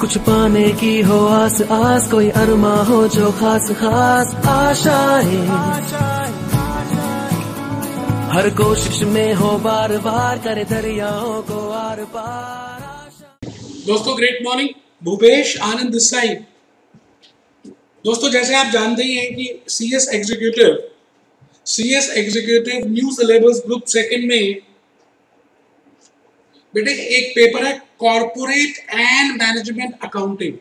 कुछ पाने की हो आस आस, कोई अरमा हो जो खास खास आशाएं, हर कोशिश में हो बार बार, करे दरियाओं को आर पार। दोस्तों great morning, Bhupesh Anand this side. दोस्तों जैसे आप जानते ही हैं कि CS executive new syllabus group second में बेटे एक पेपर है कॉर्पोरेट एंड मैनेजमेंट अकाउंटिंग।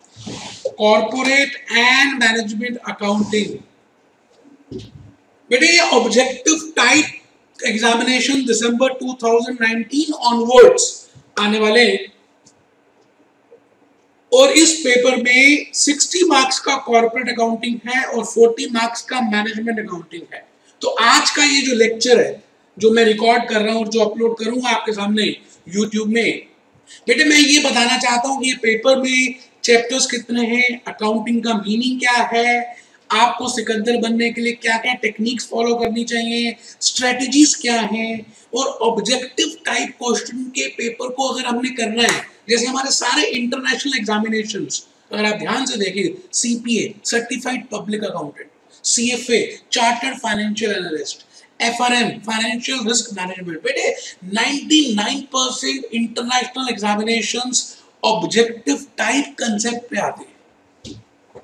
बेटे ये objective type examination December 2019 onwards आने वाले हैं और इस पेपर में 60 मार्क्स का कॉर्पोरेट अकाउंटिंग है और 40 मार्क्स का मैनेजमेंट अकाउंटिंग है। तो आज का ये जो लेक्चर है जो मैं रिकॉर्ड कर रहा हूं और जो अपलोड करूंगा आपके सामने यूट्यूब में, बेटे मैं ये बताना चाहता हूं कि ये पेपर में चैप्टर्स कितने हैं, अकाउंटिंग का मीनिंग क्या है, आपको सिकंदर बनने के लिए क्या क्या टेक्निक्स फॉलो करनी चाहिए, स्ट्रेटजीज क्या हैं, और ऑब्जेक्टिव टाइप क्वेश्चन के पेपर को अगर हमने करना है, जैसे हमारे सारे इंटरनेशनल एग्जामिनेशंस अगर आप ध्यान से देखें, CPA certified public accountant, CFA chartered financial analyst, FRM financial risk management, बेटे 99% international examinations objective type concept पे आते हैं।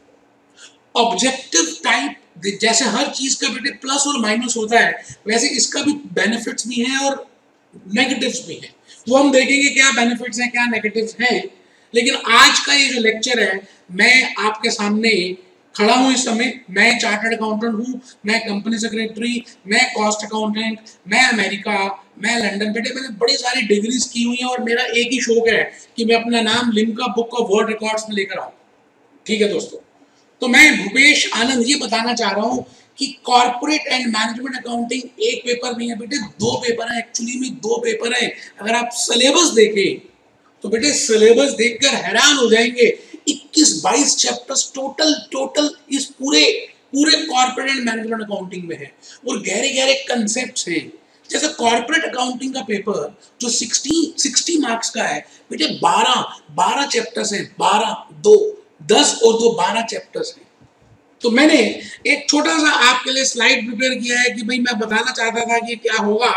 ऑब्जेक्टिव टाइप जैसे हर चीज का बेटे प्लस और माइनस होता है, वैसे इसका भी बेनिफिट्स भी हैं और नेगेटिव्स भी हैं। वो हम देखेंगे क्या बेनिफिट्स हैं क्या नेगेटिव्स हैं। लेकिन आज का ये जो लेक्चर है, मैं आपके सामने खड़ा हूं इस समय, मैं चार्टर्ड अकाउंटेंट हूं, मैं कंपनी सेक्रेटरी, मैं कॉस्ट अकाउंटेंट, मैं अमेरिका, मैं लंदन। बेटे मैंने बड़ी सारी डिग्रीज की हुई हैं और मेरा एक ही शौक है कि मैं अपना नाम Limca book of world records में लेकर आऊं। ठीक है दोस्तों, तो मैं भूपेश आनंद ये बताना चाह रहा हूं कि कॉर्पोरेट एंड मैनेजमेंट अकाउंटिंग एक पेपर नहीं है बेटे, दो पेपर है। एक्चुअली में दो पेपर है। अगर आप सिलेबस देखें तो बेटे सिलेबस देखकर हैरान हो जाएंगे। 21-22 चैप्टर्स टोटल इस पूरे कॉर्पोरेट एंड मैनेजमेंट अकाउंटिंग में है और गहरे गहरे कंसेप्ट्स हैं। जैसे कॉर्पोरेट अकाउंटिंग का पेपर जो 60 मार्क्स का है बेटे, 12 चैप्टर्स हैं, 10 और 2 12 चैप्टर्स हैं। तो मैंने एक छोटा सा आपके लिए स्लाइड प्रिपेयर किया है कि भाई मैं बताना चाहता था कि क्या होगा।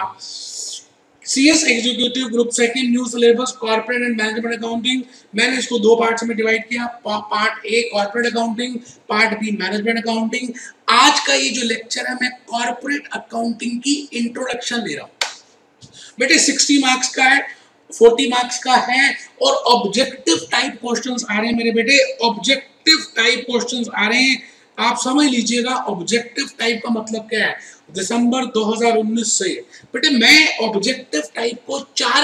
CS executive group second new syllabus corporate and management accounting, मैंने इसको दो पार्ट्स में डिवाइड किया। Part A corporate accounting, part B management accounting. आज का ये जो लेक्चर है मैं कॉर्पोरेट अकाउंटिंग की इंट्रोडक्शन ले रहा हूँ। बेटे 60 मार्क्स का है, 40 मार्क्स का है और ऑब्जेक्टिव टाइप क्वेश्चंस आ रहे हैं मेरे बेटे। ऑब्जेक्टिव टाइप क्वेश्चंस आ रहे हैं, आप समझ लीजिएगा ऑब्जेक्टिव टाइप का मतलब क्या है। दिसंबर 2019 से बेटे मैं ऑब्जेक्टिव टाइप को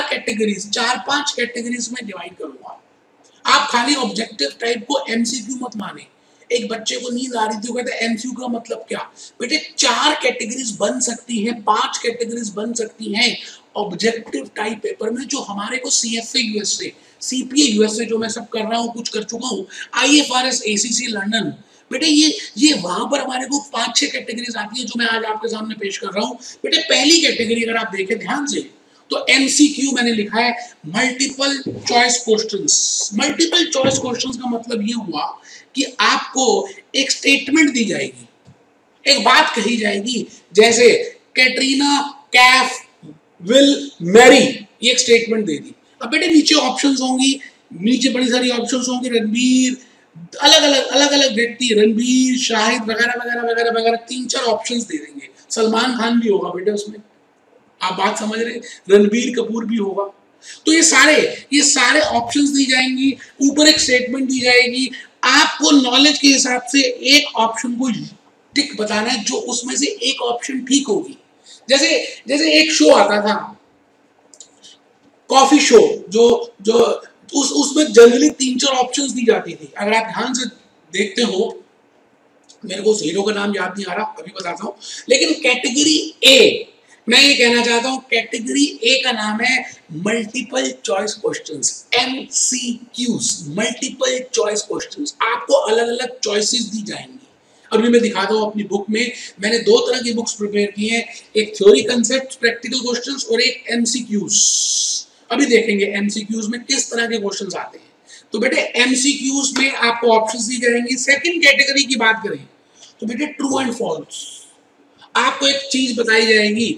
4-5 कैटेगरीज में डिवाइड करूंगा। आप खाली ऑब्जेक्टिव टाइप को एमसीक्यू मत माने। एक बच्चे को नींद आ रही थी, वो कहते हैं एमसीक्यू का मतलब क्या। बेटे 4 कैटेगरीज बन सकती हैं, 5 कैटेगरीज बन सकती हैं ऑब्जेक्टिव टाइप पेपर में, जो हमारे को सीएफए यूएसए, सीपीए यूएसए जो मैं सब कर रहा हूँ, कुछ कर चुका हूँ, IFRS ACCA लंदन, बेटे ये वहां पर हमारे को 5-6 कैटेगरीज आती है जो मैं आज आपके सामने पेश कर रहा हूं। बेटे पहली कैटेगरी अगर आप देखें ध्यान से तो एमसीक्यू मैंने लिखा है, multiple choice questions. Multiple choice questions का मतलब ये हुआ कि आपको एक स्टेटमेंट दी जाएगी, एक बात कही जाएगी, जैसे कैटरीना कैफ विल मैरी, ये एक स्टेटमेंट दे दी। अब बेटे नीचे ऑप्शंस होंगी, नीचे बड़ी सारी ऑप्शंस होंगी, रणबीर, अलग अलग व्यक्ति, रणबीर, शाहिद वगैरह 3-4 ऑप्शंस दे देंगे। सलमान खान भी होगा बेटे उसमें, आप बात समझ रहे हैं, रणबीर कपूर भी होगा। तो ये सारे ऑप्शंस दी जाएंगी, ऊपर एक स्टेटमेंट दी जाएगी। आपको नॉलेज के हिसाब से एक ऑप्शन को टिक बताना है जो उसमें से एक ऑप्शन ठीक होगी। जैसे एक शो आता था कॉफी शो, जो उसमें जनरली 3-4 ऑप्शंस दी जाती थी। अगर आप ध्यान से देखते हो, मेरे को उस हीरो का नाम याद नहीं आ रहा, अभी बताता हूं। लेकिन कैटेगरी ए, मैं ये कहना चाहता हूं, कैटेगरी ए का नाम है multiple choice questions, MCQs, multiple choice questions. आपको अलग अलग चॉइसेस दी जाएंगी। अभी मैं दिखाता हूं अपनी बुक में, मैंने 2 तरह की बुक्स प्रिपेयर की हैं, एक थ्योरी कंसेप्ट प्रैक्टिकल क्वेश्चंस और एक MCQs। अभी देखेंगे एमसीक्यूज में किस तरह के क्वेश्चंस आते हैं। तो बेटे एमसीक्यूज में आपको ऑप्शंस दी जाएंगी। सेकंड कैटेगरी की बात करें तो बेटे ट्रू एंड फॉल्स, आपको एक चीज बताई जाएगी,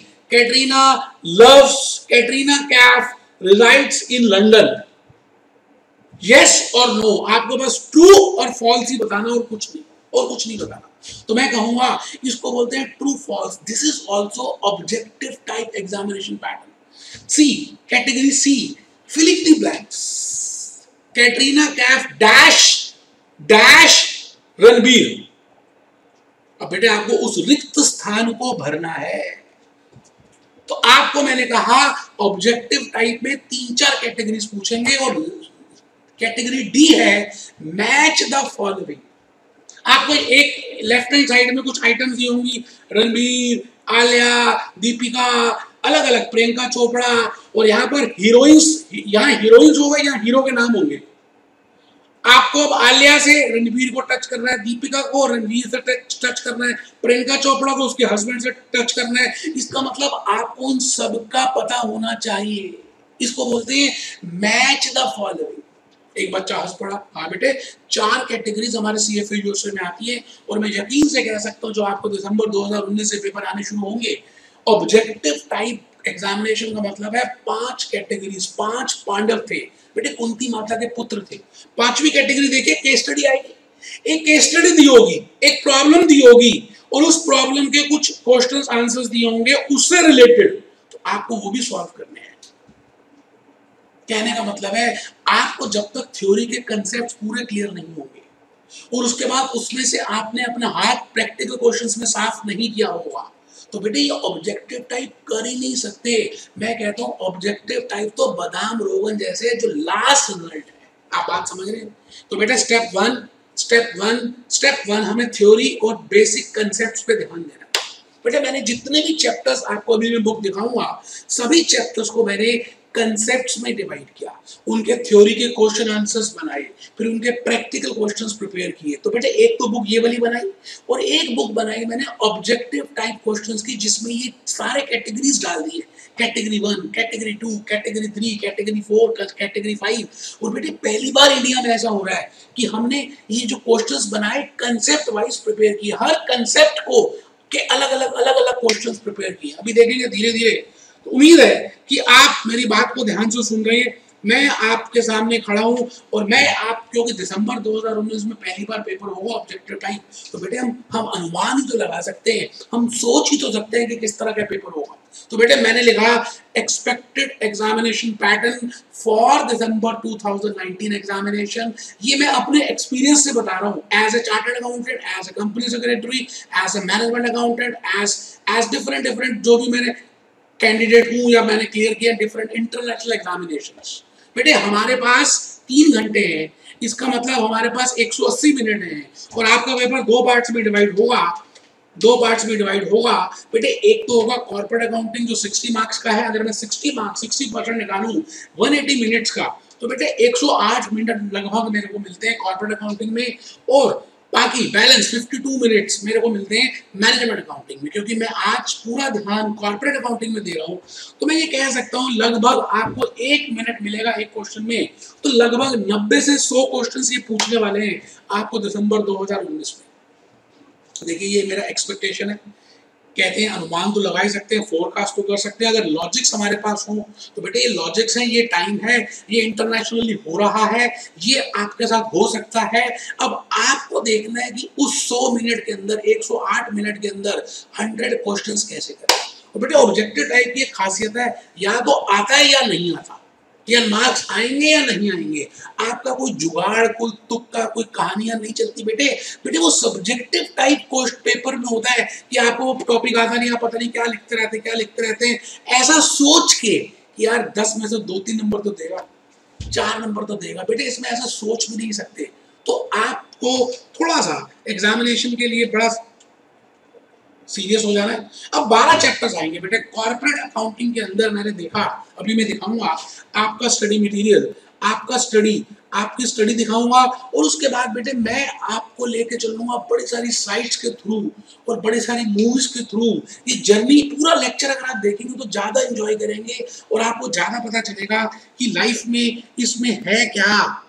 Katrina Kaif resides in London, yes और नो, आपको बस ट्रू और फॉल्स ही बताना और कुछ नहीं बताना। तो मैं कहूंगा इसको बोलते हैं true false. This is also objective type examination pattern. C, category C, filling the blanks, Katrina Kaif dash Ranbir. अब बेटे आपको उस रिक्त स्थान को भरना है। तो आपको मैंने कहा ऑब्जेक्टिव टाइप में 3-4 कैटेगरीज पूछेंगे और कैटेगरी डी है मैच द फॉलोइंग। आपको एक लेफ्ट हैंड साइड में कुछ आइटम्स दी होंगी, रणबीर, आलिया, दीपिका, अलग अलग, प्रियंका चोपड़ा, और यहाँ पर हीरोइंस होगा या हीरो के नाम होंगे। आपको अब आलिया से रणबीर को टच करना है, दीपिका को रणबीर से टच करना है, प्रियंका चोपड़ा को उसके हस्बैंड से टच करना है। इसका मतलब आपको उन सबका पता होना चाहिए। इसको बोलते हैं मैच द फॉलोइंग। एक बच्चा हंस पड़ा। हाँ बेटे, 4 कैटेगरीज हमारे सीएफए यूएसए में आती है और मैं यकीन से कह सकता हूँ जो आपको दिसंबर 2019 से पेपर आने शुरू होंगे। ऑब्जेक्टिव टाइप एग्जामिनेशन का मतलब है 5 कैटेगरीज, 5 पांडव थे बेटे, कुंती माता के पुत्र थे। 5वीं कैटेगरी देखिए, केस स्टडी आएगी। एक केस स्टडी दी होगी, एक प्रॉब्लम दी होगी और उस प्रॉब्लम के कुछ क्वेश्चंस आंसर्स दिए होंगे उससे रिलेटेड, तो आपको वो भी सॉल्व करने हैं। कहने का मतलब है आपको जब तक थ्योरी के कंसेप्ट पूरे क्लियर नहीं होंगे और उसके बाद उसमें से आपने अपना हाथ प्रैक्टिकल क्वेश्चंस में साफ नहीं किया होगा, तो बेटे ये ऑब्जेक्टिव टाइप कर ही नहीं सकते। मैं कहता हूं ऑब्जेक्टिव टाइप तो बादाम रोगन जैसे जो लास्ट रिजल्ट है। आप बात समझ रहे हैं? तो बेटा स्टेप वन हमें थ्योरी और बेसिक कंसेप्ट्स पे ध्यान देना। बेटा मैंने जितने भी चैप्टर्स आपको अभी मैं बुक दिखाऊंगा, सभी चैप्टर्स को मैंने कंसेप्ट्स में डिवाइड किया, उनके थ्योरी के क्वेश्चन आंसर्स बनाए, फिर उनके प्रैक्टिकल क्वेश्चंस प्रिपेयर किए। तो बेटा एक तो बुक ये वाली बनाई और एक बुक बनाई मैंने ऑब्जेक्टिव टाइप क्वेश्चंस की, जिसमें ये सारे कैटेगरीज डाल दिए, category 1, category 2, category 3, category 4, category 5। और बेटे पहली बार इंडिया में ऐसा हो रहा है कि हमने ये जो क्वेश्चंस बनाए कंसेप्ट वाइज प्रिपेयर किए, हर कंसेप्ट को के अलग अलग क्वेश्चंस प्रिपेयर किए। अभी देखेंगे धीरे धीरे। तो उम्मीद है कि आप मेरी बात को ध्यान से सुन रहे हैं। मैं आपके सामने खड़ा हूं और मैं आप, क्योंकि दिसंबर 2019 में पहली बार पेपर होगा ऑब्जेक्टिव टाइप, तो बेटे हम अनुमान ही तो लगा सकते हैं, हम सोच ही तो सकते हैं कि किस तरह का पेपर होगा। तो बेटे मैंने लिखा expected examination pattern for December 2019 examination. ये मैं अपने एक्सपीरियंस से बता रहा हूँ, as a chartered accountant, as a company secretary, as a management accountant, as different जो भी मैंने कैंडिडेट हूं या मैंने क्लियर किया डिफरेंट इंटरनेशनल एग्जामिनेशंस। बेटे हमारे पास 3 घंटे हैं, इसका मतलब हमारे पास 180 मिनट हैं और आपका पेपर 2 पार्ट्स में डिवाइड होगा। बेटे एक तो होगा कॉर्पोरेट अकाउंटिंग जो 60 मार्क्स का है। अगर मैं 60% निकालूं 180 मिनट्स का, तो बेटे 108 मिनट लगभग मेरे को मिलते हैं कॉर्पोरेट अकाउंटिंग में और बाकी बैलेंस 52 मिनट्स मेरे को मिलते हैं मैनेजमेंट अकाउंटिंग में। क्योंकि मैं आज पूरा ध्यान कॉर्पोरेट अकाउंटिंग में दे रहा हूं, तो मैं ये कह सकता हूं लगभग आपको 1 मिनट मिलेगा एक क्वेश्चन में। तो लगभग 90 से 100 क्वेश्चन ये पूछने वाले हैं आपको दिसंबर 2019 में। देखिए ये मेरा एक्सपेक्टेशन है। कहते हैं अनुमान तो लगा ही सकते हैं, फोरकास्ट तो कर सकते हैं, अगर लॉजिक्स हमारे पास हो तो बेटे ये लॉजिक्स हैं, ये टाइम है, ये इंटरनेशनली हो रहा है, ये आपके साथ हो सकता है। अब आपको देखना है कि उस 100 मिनट के अंदर, 108 मिनट के अंदर 100 क्वेश्चंस कैसे करें। और बेटे ऑब्जेक्टिव टाइप की एक खासियत है, या तो आता है या नहीं आता, या मार्क्स आएंगे या नहीं आएंगे। आपका कोई जुगाड़, कोई तुक्का, कोई कहानियां नहीं चलती बेटे वो सब्जेक्टिव टाइप पेपर में होता है कि आपको वो टॉपिक आता नहीं, आप पता नहीं क्या लिखते रहते हैं। ऐसा सोच के कि यार 10 में से 2-3 नंबर तो देगा, 4 नंबर तो देगा, बेटे इसमें ऐसा सोच भी नहीं सकते। तो आपको थोड़ा सा एग्जामिनेशन के लिए बड़ा सीरियस हो जाना है। अब 12 चैप्टर्स आएंगे बेटे कॉर्पोरेट अकाउंटिंग के अंदर। मैंने देखा, अभी मैं दिखाऊंगा आपका स्टडी मटेरियल, आपकी स्टडी दिखाऊंगा और उसके बाद बेटे मैं आपको लेके चलूंगा बड़ी सारी साइट्स के थ्रू और बड़ी सारी मूवीज के थ्रू। ये जर्नी पूरा लेक्चर अगर आप देखेंगे तो ज्यादा एंजॉय करेंगे और आपको ज्यादा पता चलेगा कि लाइफ में इसमें है क्या,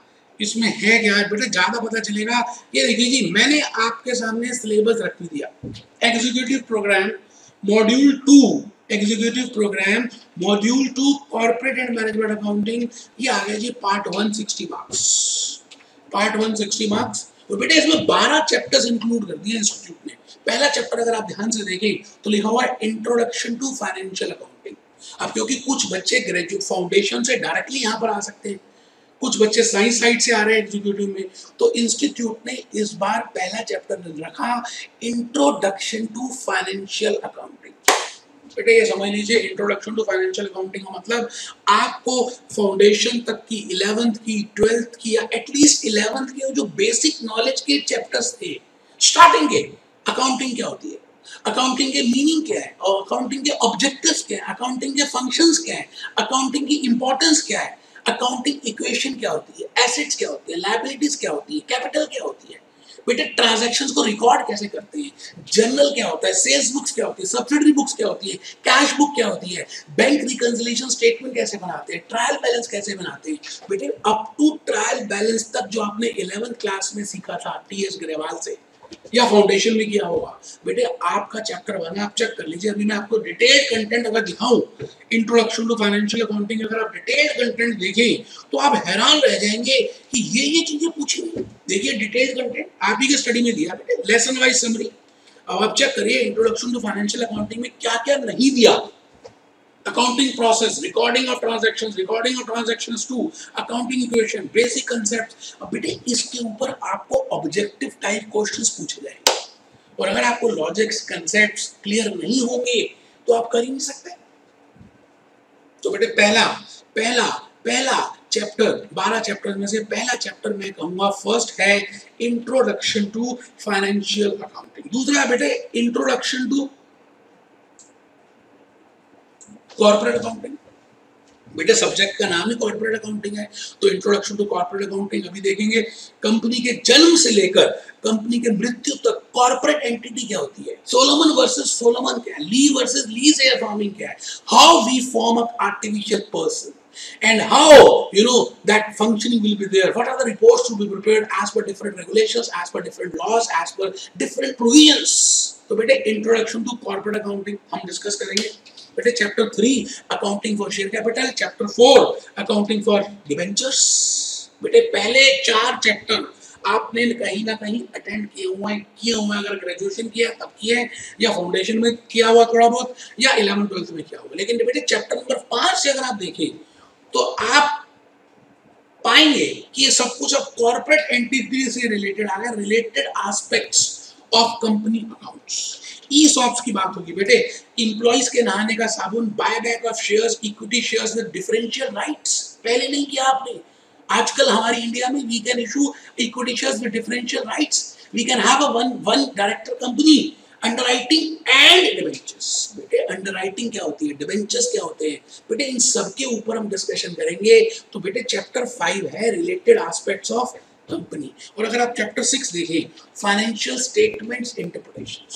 इसमें है क्या है बेटा, ज्यादा पता चलेगा। ये देखिए जी, मैंने आपके सामने सिलेबस रख दिया। Executive programme module 2, executive programme module 2 corporate and management accounting, ये आ गया जी पार्ट 160 मार्क्स, पार्ट 160 मार्क्स। और बेटा इसमें 12 चैप्टर्स इंक्लूड कर दिए इंस्टीट्यूट ने। पहला चैप्टर अगर आप ध्यान से देखें तो लिखा हुआ है इंट्रोडक्शन टू फाइनेंशियल अकाउंटिंग। अब क्योंकि कुछ बच्चे ग्रेजुएट फाउंडेशन से डायरेक्टली यहाँ पर आ सकते हैं, कुछ बच्चे साइंस साइड से आ रहे हैं एग्जीक्यूटिव में, तो इंस्टीट्यूट ने इस बार पहला चैप्टर रखा इंट्रोडक्शन टू फाइनेंशियल अकाउंटिंग। बेटे ये समझ लीजिए, इंट्रोडक्शन टू फाइनेंशियल अकाउंटिंग का मतलब आपको फाउंडेशन तक की 11th की 12th की या एटलीस्ट 11th के जो बेसिक नॉलेज के चैप्टर्स थे स्टार्टिंग के, अकाउंटिंग क्या होती है, अकाउंटिंग के मीनिंग क्या है, और अकाउंटिंग के ऑब्जेक्टिव्स क्या है, अकाउंटिंग के फंक्शंस क्या है, अकाउंटिंग की इंपॉर्टेंस क्या है, अकाउंटिंग इक्वेशन क्या होती है, एसेट्स क्या होती है, लायबिलिटीज क्या होती है, कैपिटल क्या होती है, बेटे ट्रांजैक्शंस को रिकॉर्ड कैसे करते हैं, जर्नल क्या होता है, सेल्स बुक्स क्या होती है, सब्सिडरी बुक्स क्या होती है, कैश बुक क्या होती है, बैंक रिकंसिलिएशन स्टेटमेंट कैसे बनाते हैं, ट्रायल बैलेंस कैसे बनाते हैं। बेटे अप टू ट्रायल बैलेंस तक जो आपने 11th क्लास में सीखा था टीएस ग्रेवाल से या फाउंडेशन में किया होगा, बेटे आपका चैप्टर 1 आप चेक कर लीजिए। अभी मैं आपको डिटेल्ड कंटेंट अगर दिखाऊं, इंट्रोडक्शन टू फाइनेंशियल अकाउंटिंग अगर आप डिटेल्ड कंटेंट देखें तो आप हैरान रह जाएंगे कि ये चीजें पूछी हुई। देखिए डिटेल्ड कंटेंट आप ही के स्टडी में दिया, बेटे लेसन वाइज समरी। अब आप चेक करिए इंट्रोडक्शन टू फाइनेंशियल अकाउंटिंग में क्या क्या नहीं दिया। accounting process, recording of transactions to accounting equation, basic concepts। अब बेटे इसके ऊपर आपको ऑब्जेक्टिव टाइप क्वेश्चंस पूछे जाएंगे, और अगर आपको लॉजिक्स कंसेप्ट्स क्लियर नहीं होंगे तो आप कर ही नहीं सकते। तो बेटे पहला चैप्टर 12 चैप्टर में से पहला चैप्टर मैं कहूंगा फर्स्ट है इंट्रोडक्शन टू फाइनेंशियल अकाउंटिंग। दूसरा बेटे इंट्रोडक्शन टू कॉर्पोरेट अकाउंटिंग। बेटे सब्जेक्ट का नाम ही कॉर्पोरेट अकाउंटिंग है, तो इंट्रोडक्शन टू कॉर्पोरेट अकाउंटिंग अभी देखेंगे। कंपनी के जन्म से लेकर कंपनी के मृत्यु तक कॉर्पोरेट एंटिटी क्या होती है, सोलोमन वर्सेस सोलोमन क्या है, ली वर्सेस ली से फार्मिंग क्या है, how we form up artificial person and how that functioning will be there, what are the reports to be prepared as per different regulations, as per different laws, as per different provisions। तो बेटे introduction to corporate accounting हम discuss करेंगे। बेटे chapter 3 accounting for share capital, chapter 4 accounting for debentures. बेटे पहले 4 chapter आपने कहीं ना कहीं अटेंड किए हुए हैं, अगर ग्रेजुएशन किया तब किया है, या फाउंडेशन में किया हुआ थोड़ा बहुत, या 11th 12th में किया हुआ। लेकिन बेटे चैप्टर नंबर 5 से अगर आप देखें तो आप पाएंगे कि ये सब कुछ अब कॉर्पोरेट एंटिटी से रिलेटेड आ गया, related aspects of company accounts. ESOPs की बात होगी बेटे, इंप्लॉइज के नहाने का साबुन, buyback of shares, equity shares with differential rights, पहले नहीं किया आपने। आजकल हमारी इंडिया में we can issue equity shares with differential rights, we can have a one director company, underwriting and debentures. बेटे अंडरराइटिंग क्या होती है, डिबेंचर्स क्या होते हैं, बेटे इन सब के ऊपर हम डिस्कशन करेंगे। तो बेटे चैप्टर 5 है रिलेटेड एस्पेक्ट्स ऑफ कंपनी। और अगर आप चैप्टर 6 देखें फाइनेंशियल स्टेटमेंट्स इंटरप्रिटेशंस,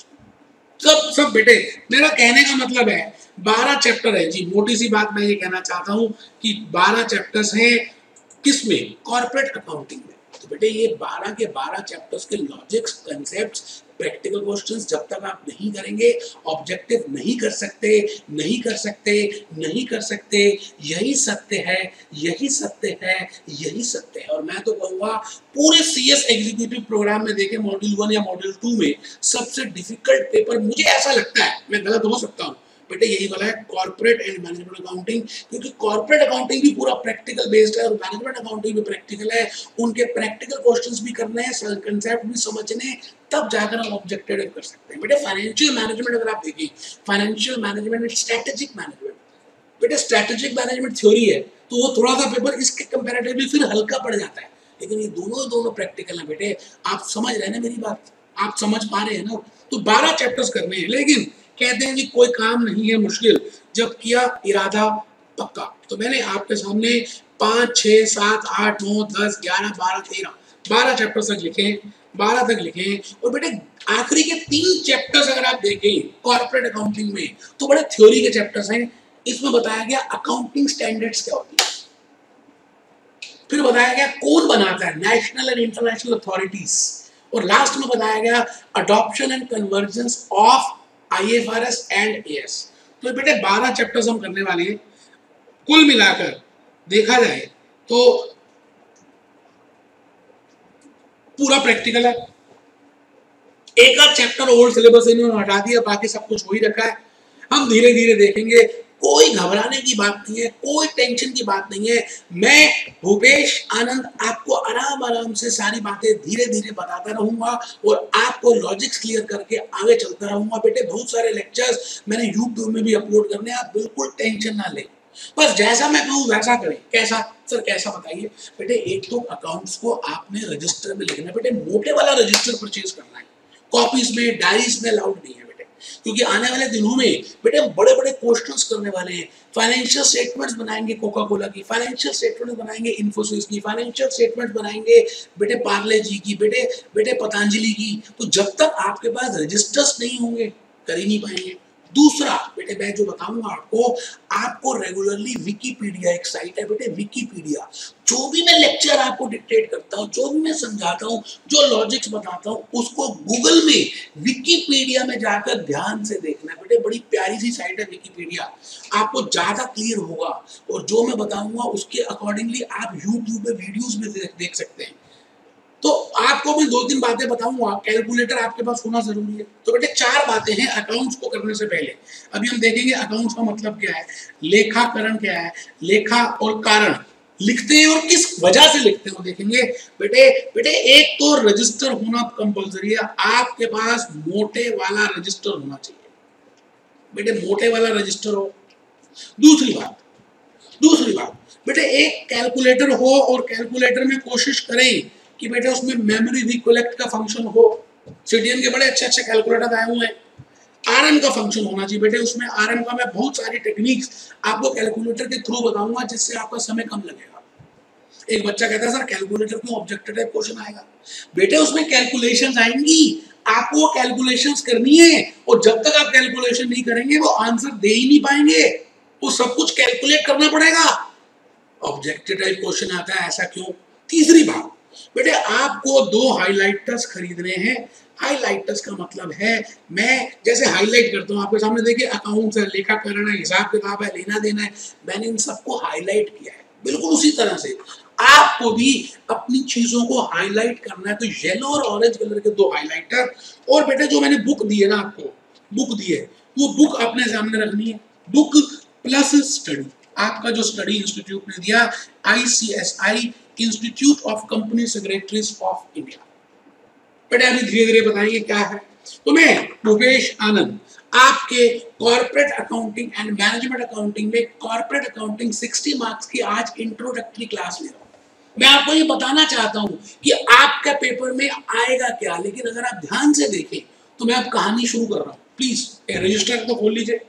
सब बेटे मेरा कहने का मतलब है 12 चैप्टर है जी। मोटी सी बात मैं ये कहना चाहता हूं कि 12 चैप्टर्स हैं किसमें, कॉर्पोरेट अकाउंटिंग में। तो बेटे ये 12 के 12 चैप्टर्स के लॉजिक्स, कंसेप्ट्स, प्रैक्टिकल क्वेश्चंस जब तक आप नहीं करेंगे ऑब्जेक्टिव नहीं कर सकते, नहीं कर सकते, नहीं कर सकते। यही सत्य है, यही सत्य है, यही सत्य है। और मैं तो कहूँगा पूरे सीएस एग्जीक्यूटिव प्रोग्राम में देखें मॉड्यूल 1 या मॉड्यूल 2 में सबसे डिफिकल्ट पेपर मुझे ऐसा लगता है, मैं गलत हो सकता हूँ बेटे, यही वाला है कॉर्पोरेट एंड मैनेजमेंट अकाउंटिंग। क्योंकि कॉर्पोरेट अकाउंटिंग भी पूरा प्रैक्टिकल बेस्ड है और मैनेजमेंट अकाउंटिंग भी प्रैक्टिकल है। उनके प्रैक्टिकल क्वेश्चंस भी करने हैं, कंसेप्ट भी समझने, तब जाकर हम ऑब्जेक्टिव कर सकते हैं। बेटे फाइनेंशियल मैनेजमेंट अगर आप देखिए, फाइनेंशियल मैनेजमेंट स्ट्रेटेजिक मैनेजमेंट, बेटे स्ट्रेटेजिक मैनेजमेंट थ्योरी है तो वो थोड़ा सा पेपर इसके कंपैरेटिवली फिर हल्का पड़ जाता है, लेकिन ये दोनों प्रैक्टिकल है। बेटे आप समझ रहे हैं ना मेरी बात, आप समझ पा रहे हैं ना। तो 12 चैप्टर्स करने हैं, लेकिन कहते हैं कि कोई काम नहीं है मुश्किल जब किया इरादा पक्का। तो मैंने आपके सामने 5, 6, 7, 8, 9, 10, 11, 12, 13 12 चैप्टर्स तक लिखे, 12 तक लिखे। और बेटे आखिरी के 3 चैप्टर्स अगर आप देखें कॉर्पोरेट अकाउंटिंग में तो बड़े थ्योरी के चैप्टर्स हैं। इसमें बताया गया अकाउंटिंग स्टैंडर्ड्स क्या होती है, फिर बताया गया कौन बनाता है, नेशनल एंड इंटरनेशनल अथॉरिटीज, और लास्ट में बताया गया adoption and convergence of IFRS and AS। तो बेटे 12 चैप्टर्स हम करने वाले हैं। कुल मिलाकर देखा जाए तो पूरा प्रैक्टिकल है। एक आध चैप्टर ओल्ड सिलेबस इन्होंने हटा दिया, बाकी सब कुछ हो ही रखा है। हम धीरे धीरे देखेंगे, कोई घबराने की बात नहीं है, कोई टेंशन की बात नहीं है। मैं भूपेश आनंद आपको आराम आराम से सारी बातें धीरे धीरे बताता रहूंगा और आपको लॉजिक्स क्लियर करके आगे चलता रहूंगा। बेटे बहुत सारे लेक्चर्स मैंने यूट्यूब में भी अपलोड करने हैं, आप बिल्कुल टेंशन ना लें, बस जैसा मैं कहूँ वैसा करें। कैसा सर, कैसा बताइए? बेटे एक तो अकाउंट्स को आपने रजिस्टर में लिखना है, बेटे मोटे वाला रजिस्टर परचेज करना है, कॉपीज में डायरीज में अलाउड नहीं है बेटे, क्योंकि आने वाले दिनों में बेटे बड़े बड़े क्वेश्चंस करने वाले हैं। फाइनेंशियल स्टेटमेंट्स बनाएंगे कोका कोला की, फाइनेंशियल स्टेटमेंट्स बनाएंगे इन्फोसिस की, फाइनेंशियल स्टेटमेंट्स बनाएंगे बेटे पार्ले जी की, बेटे पतंजलि की। तो जब तक आपके पास रजिस्टर्स नहीं होंगे कर ही नहीं पाएंगे। दूसरा बेटे मैं जो बताऊंगा आपको रेगुलरली विकिपीडिया एक साइट है बेटे, विकिपीडिया, जो भी मैं लेक्चर आपको डिक्टेट करता हूँ, जो भी मैं समझाता हूँ, जो लॉजिक्स बताता हूँ, उसको गूगल में विकिपीडिया में जाकर ध्यान से देखना है बेटे। बड़ी प्यारी सी साइट है विकिपीडिया, आपको ज्यादा क्लियर होगा और जो मैं बताऊंगा उसके अकॉर्डिंगली आप यूट्यूब में वीडियोज में देख सकते हैं। तो आपको मैं 2-3 बातें बताऊंगा। कैलकुलेटर आपके पास होना जरूरी है। तो बेटे 4 बातें हैं अकाउंट्स को करने से पहले। अभी हम देखेंगे अकाउंट्स का मतलब क्या है, लेखाकरण क्या है, लेखा और कारण लिखते हैं और किस वजह से लिखते हैं वो देखेंगे। बेटे एक तो रजिस्टर होना कंपलसरी है, आपके पास मोटे वाला रजिस्टर होना चाहिए बेटे, मोटे वाला रजिस्टर हो। दूसरी बात बेटे एक कैलकुलेटर हो और कैलकुलेटर में कोशिश करें कि बेटे उसमें मेमोरी रिकलेक्ट का फंक्शन हो। सीडीएम के बड़े अच्छे कैलकुलेटर आए हुए हैं। आरएम का फंक्शन होना चाहिए बेटे, उसमें आरएम का मैं बहुत सारी टेक्निक्स आपको कैलकुलेटर के थ्रू बताऊंगा जिससे आपका समय कम लगेगा। एक बच्चा कहता है सर कैलकुलेटर क्यों ऑब्जेक्टिव टाइप क्वेश्चन आएगा? बेटे उसमें कैलकुलेशंस आएंगी, आपको कैलकुलेशंस करनी है और जब तक आप कैलकुलेशन नहीं करेंगे वो आंसर दे ही नहीं पाएंगे, वो सब कुछ कैलकुलेट करना पड़ेगा। ऑब्जेक्टिव टाइप क्वेश्चन आता है, ऐसा क्यों? तीसरी बात बेटे आपको 2 हाइलाइटर्स खरीदने हैं। हाइलाइटर्स का मतलब है, मैं जैसे हाईलाइट करता हूँ आपके सामने, देखिए अकाउंट्स है, लेखाकरण है, हिसाब किताब है, लेना देना है, मैंने इन सबको हाईलाइट किया है। बिल्कुल उसी तरह से आपको भी अपनी चीजों को हाईलाइट करना है। तो येलो और ऑरेंज कलर के 2 हाइलाइटर, और बेटे जो मैंने बुक दी है ना, आपको बुक दी है, वो बुक अपने सामने रखनी है। बुक प्लस स्टडी, आपका जो स्टडी इंस्टीट्यूट ने दिया, ICSI institute of company secretaries of India. बेटे अभी धीरे धीरे बताएंगे क्या है। तो मैं भूपेश आनंद आपके corporate accounting and management accounting में कॉर्पोरेट अकाउंटिंग 60 मार्क्स की आज इंट्रोडक्टरी क्लास ले रहा हूं। मैं आपको ये बताना चाहता हूं कि आपका पेपर में आएगा क्या, लेकिन अगर आप ध्यान से देखें तो मैं अब कहानी शुरू कर रहा हूं। प्लीज रजिस्टर तो खोल लीजिए।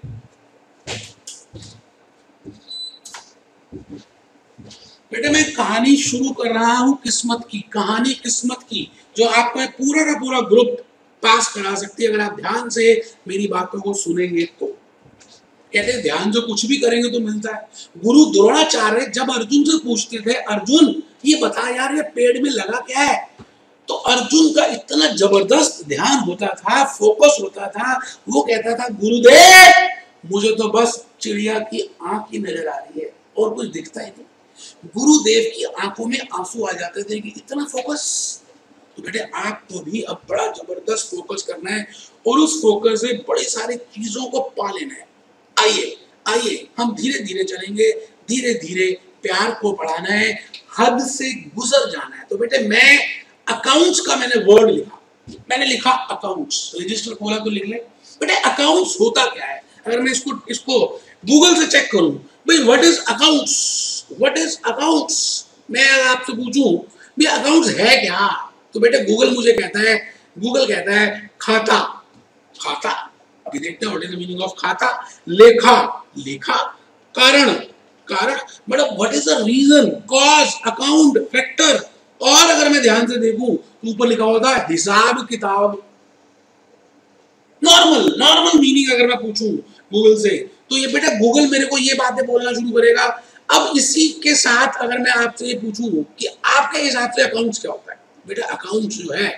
बेटे मैं कहानी शुरू कर रहा हूं किस्मत की, कहानी किस्मत की, जो आपका पूरा का पूरा ग्रुप पास करा सकती है अगर आप ध्यान से मेरी बातों को सुनेंगे तो। कहते हैं ध्यान जो कुछ भी करेंगे तो मिलता है। गुरु द्रोणाचार्य जब अर्जुन से पूछते थे, अर्जुन ये बता यार ये पेड़ में लगा क्या है, तो अर्जुन का इतना जबरदस्त ध्यान होता था, फोकस होता था, वो कहता था गुरुदेव मुझे तो बस चिड़िया की आंख ही नजर आ रही है और कुछ दिखता ही नहीं। गुरुदेव की आंखों में आंसू आ जाते थे कि इतना फोकस। तो बेटे आपको भी अब बड़ा जबरदस्त फोकस करना है और उस फोकस से बड़ी सारी चीजों को पा लेना है। आइए हम धीरे धीरे चलेंगे, धीरे धीरे प्यार को बढ़ाना है, हद से गुजर जाना है। तो बेटे मैं अकाउंट्स का मैंने वर्ड लिखा, मैंने लिखा अकाउंट्स, रजिस्टर खोला तो लिख ले। बेटे अकाउंट्स होता क्या है? अगर मैं इसको गूगल से चेक करूं, भाई व्हाट इज अकाउंट्स, मैं आपसे पूछूं भाई अकाउंट्स है क्या, तो बेटे गूगल कहता है खाता। अभी देखते हैं what is the meaning of खाता। लेखा, कारण, मतलब what is the reason, cause, account, factor. और अगर मैं ध्यान से देखूं तो ऊपर लिखा होता है हिसाब किताब। नॉर्मल मीनिंग अगर मैं पूछूं गूगल से, तो ये बेटा गूगल मेरे को ये बातें बोलना शुरू करेगा, अब इसी के साथ अगर मैं आपसे ये पूछूं कि आपके हिसाब से अकाउंट्स क्या होता है, बेटा अकाउंट्स जो है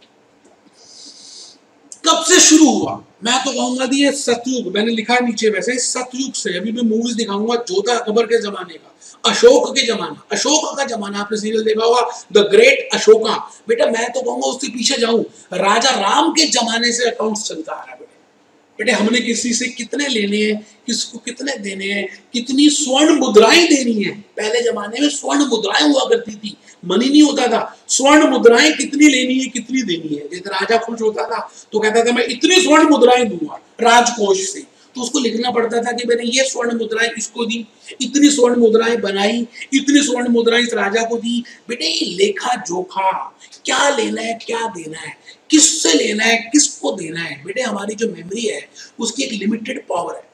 कब से शुरू हुआ? मैं तो कहूंगा ये सतयुग, मैंने लिखा नीचे वैसे सतयुग से। अभी मैं मूवीज दिखाऊंगा जोधा अकबर के जमाने का, अशोक के जमाना, अशोक का जमाना, आपने सीरियल देखा होगा द ग्रेट अशोका। बेटा मैं तो कहूंगा उसके पीछे जाऊं, राजा राम के जमाने से अकाउंट्स चलता आ रहा है। बेटे हमने किसी से कितने लेने हैं, किसको कितने देने हैं, कितनी स्वर्ण मुद्राएं देनी है। पहले जमाने में स्वर्ण मुद्राएं हुआ करती थी, मनी नहीं होता था। स्वर्ण मुद्राएं कितनी लेनी है, कितनी देनी है। जैसे राजा खुश होता था तो कहता था मैं इतनी स्वर्ण मुद्राएं दूंगा राजकोष से, तो उसको लिखना पड़ता था कि मैंने ये स्वर्ण मुद्राएं इसको दी, इतनी स्वर्ण मुद्राएं बनाई, इतनी स्वर्ण मुद्राएं इस राजा को दी। बेटे ये लेखा जोखा, क्या लेना है क्या देना है, किससे लेना है किसको देना है। बेटे हमारी जो मेमोरी है उसकी एक लिमिटेड पावर है।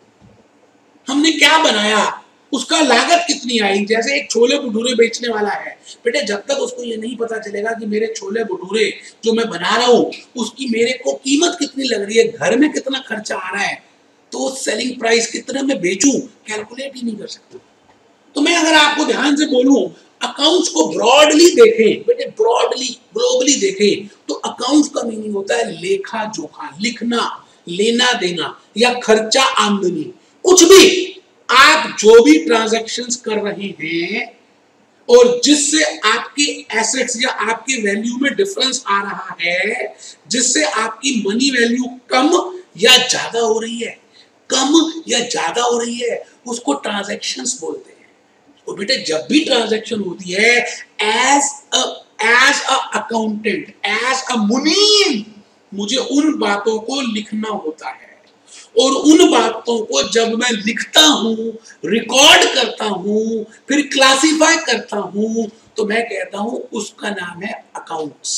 हमने क्या बनाया, उसका लागत कितनी आई। जैसे एक छोले भटूरे बेचने वाला है, बेटे जब तक उसको ये नहीं पता चलेगा कि मेरे छोले भटूरे जो मैं बना रहा हूँ उसकी मेरे को कीमत कितनी लग रही है, घर में कितना खर्चा आ रहा है, तो सेलिंग प्राइस कितने में बेचूं कैलकुलेट ही नहीं कर सकता। तो मैं अगर आपको ध्यान से बोलूं अकाउंट्स को ब्रॉडली देखें, बेटे ब्रॉडली ग्लोबली देखें, तो अकाउंट्स का मीनिंग होता है लेखा जोखा, लिखना, लेना देना या खर्चा आमदनी। कुछ भी आप जो भी ट्रांजैक्शंस कर रहे हैं और जिससे आपके एसेट्स या आपके वैल्यू में डिफरेंस आ रहा है, जिससे आपकी मनी वैल्यू कम या ज्यादा हो रही है, कम या ज्यादा हो रही है, उसको ट्रांजैक्शंस बोलते हैं। तो बेटे जब भी ट्रांजैक्शन होती है as a accountant, as a munim, मुझे उन बातों को लिखना होता है और उन बातों को जब मैं लिखता हूं, रिकॉर्ड करता हूं, फिर क्लासिफाई करता हूं, तो मैं कहता हूं उसका नाम है अकाउंट्स।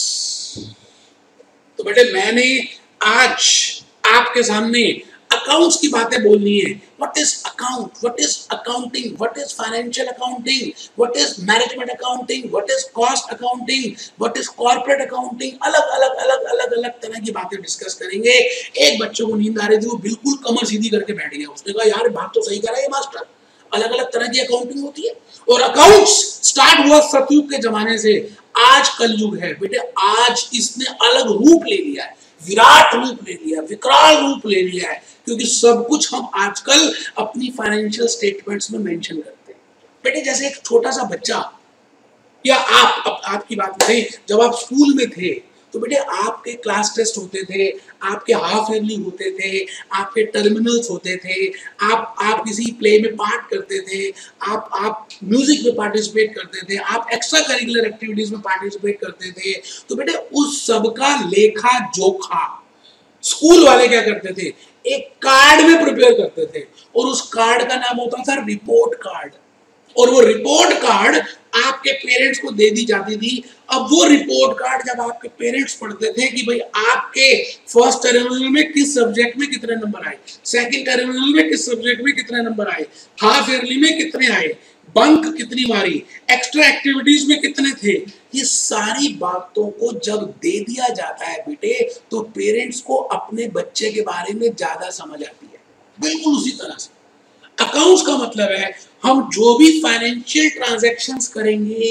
तो बेटे मैंने आज आपके सामने अकाउंट्स की बातें बोलनी है। What is account, what is accounting, what is financial accounting, what is management accounting, what is cost accounting, what is corporate accounting. अलग अलग अलग अलग अलग तरह की बातें डिस्कस करेंगे। एक बच्चे को नींद आ रही थी, वो बिल्कुल कमर सीधी करके बैठ गया। उसने कहा यार बात तो सही करा है मास्टर, अलग अलग तरह की अकाउंटिंग होती है। और अकाउंट्स स्टार्ट हुआ सतयुग के जमाने से, आज कलयुग है बेटे, आज इसने अलग रूप ले लिया है, विराट रूप ले लिया, विकराल रूप ले लिया है, क्योंकि सब कुछ हम आजकल अपनी फाइनेंशियल स्टेटमेंट्स में मेंशन करते हैं। बेटे जैसे एक छोटा सा बच्चा या आपकी बात करें, जब आप स्कूल में थे तो बेटे आपके क्लास टेस्ट होते थे, आपके हाफ ईयरली होते थे, आपके टर्मिनल्स होते थे, आप किसी प्ले में पार्ट करते थे, आप म्यूजिक में पार्टिसिपेट करते थे, आप एक्स्ट्रा करिकुलर एक्टिविटीज में पार्टिसिपेट करते थे। तो बेटे उस सब का लेखा जोखा स्कूल वाले क्या करते थे, एक कार्ड में प्रिपेयर करते थे और उस कार्ड का नाम होता था रिपोर्ट कार्ड। और वो रिपोर्ट कार्ड आपके पेरेंट्स को दे दी जाती थी। अब वो रिपोर्ट कार्ड जब आपके पेरेंट्स पढ़ते थे कि भाई आपके फर्स्ट टर्मिनल में किस सब्जेक्ट में कितने नंबर आए, सेकंड टर्मिनल में किस सब्जेक्ट में कितने नंबर आए, हाफ ईयरली में कितने आए, बंक कितनी मारी, एक्स्ट्रा एक्टिविटीज में कितने थे, ये सारी बातों को जब दे दिया जाता है बेटे, तो पेरेंट्स को अपने बच्चे के बारे में ज्यादा समझ आती है। बिल्कुल उसी तरह से अकाउंट्स का मतलब है हम जो भी फाइनेंशियल ट्रांजैक्शंस करेंगे,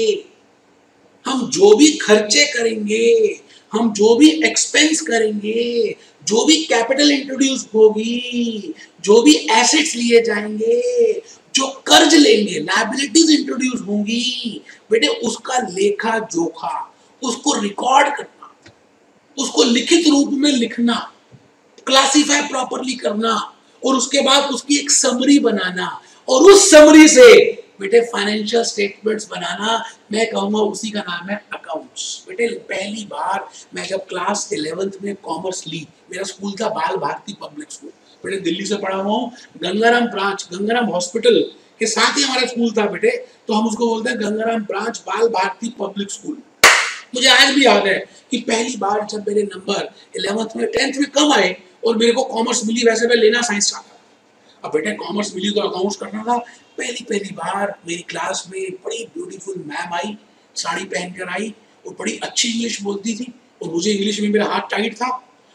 हम जो भी खर्चे करेंगे, हम जो भी एक्सपेंस करेंगे, जो भी कैपिटल इंट्रोड्यूस होगी, जो भी एसेट्स लिए जाएंगे, जो कर्ज लेंगे, लायबिलिटीज इंट्रोड्यूस होंगी, बेटे उसका लेखा जोखा, उसको रिकॉर्ड करना, उसको लिखित रूप में लिखना, क्लासिफाई प्रॉपरली करना और उसके बाद उसकी एक समरी बनाना और उस समरी से बेटे फाइनेंशियल स्टेटमेंट्स बनाना, मैं कहूंगा उसी का नाम है अकाउंट्स। बेटे पहली बार मैं जब क्लास 11th में कॉमर्स ली, मेरा स्कूल था बाल भारती पब्लिक स्कूल, बेटे दिल्ली से पढ़ा हुआ हूँ, गंगाराम ब्रांच, गंगाराम हॉस्पिटल के साथ ही हमारा स्कूल था बेटे, तो हम उसको बोलते हैं गंगाराम ब्रांच बाल भारती पब्लिक स्कूल। मुझे आज भी याद है कि पहली बार जब मेरे नंबर 11th में 10th में कम आए और मेरे को कॉमर्स मिली, वैसे मैं लेना साइंस चाहता था, अब बेटे कॉमर्स मिली तो अकाउंट्स करना था। पहली बार मेरी क्लास में बड़ी ब्यूटीफुल मैम आई, साड़ी पहनकर आई और बड़ी अच्छी इंग्लिश बोलती थी और मुझे इंग्लिश में मेरा हाथ टाइट था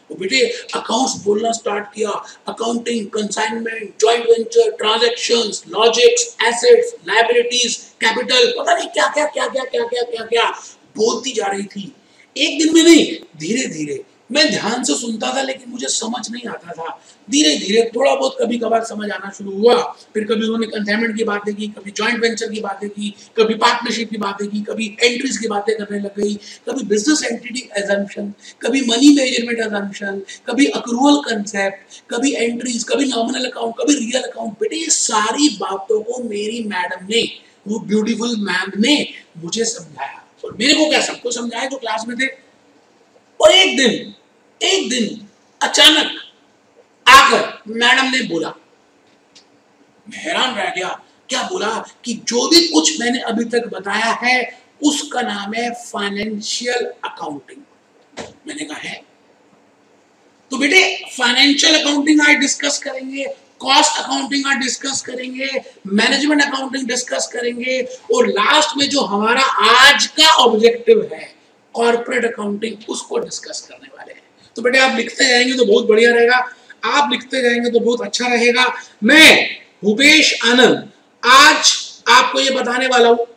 वो बेटे अकाउंट्स बोलना स्टार्ट किया, accounting, consignment, joint venture, transactions, logics, assets, liabilities, capital, पता नहीं क्या क्या क्या क्या क्या क्या क्या क्या बोलती जा रही थी। एक दिन में नहीं, धीरे धीरे मैं ध्यान से सुनता था लेकिन मुझे समझ नहीं आता था। धीरे धीरे थोड़ा बहुत कभी कभार समझ आना शुरू हुआ। फिर कभी उन्होंने कंसाइनमेंट की बातें की, कभी जॉइंट वेंचर की बातें की, कभी पार्टनरशिप की बातें की, कभी एंट्रीज की बातें करने लग गई, कभी बिजनेस एंटिटी एजम्पशन, कभी मनी मैनेजमेंट एजम्पशन, कभी अक्रूवल कंसेप्ट, कभी एंट्रीज, कभी नॉमिनल अकाउंट, कभी रियल अकाउंट। बेटे ये सारी बातों को मेरी मैडम ने, वो ब्यूटीफुल मैम ने मुझे समझाया, और मेरे को क्या सबको समझाया जो क्लास में थे। और एक दिन अचानक आकर मैडम ने बोला, मैं हैरान रह गया, क्या बोला कि जो भी कुछ मैंने अभी तक बताया है उसका नाम है फाइनेंशियल अकाउंटिंग। मैंने कहा है, तो बेटे फाइनेंशियल अकाउंटिंग आज डिस्कस करेंगे, कॉस्ट अकाउंटिंग आज डिस्कस करेंगे, मैनेजमेंट अकाउंटिंग डिस्कस करेंगे, और लास्ट में जो हमारा आज का ऑब्जेक्टिव है कॉर्पोरेट अकाउंटिंग, उसको डिस्कस करने वाले हैं। तो बेटे आप लिखते जाएंगे तो बहुत बढ़िया रहेगा, आप लिखते जाएंगे तो बहुत अच्छा रहेगा। मैं भूपेश आनंद आज आपको ये बताने वाला हूं,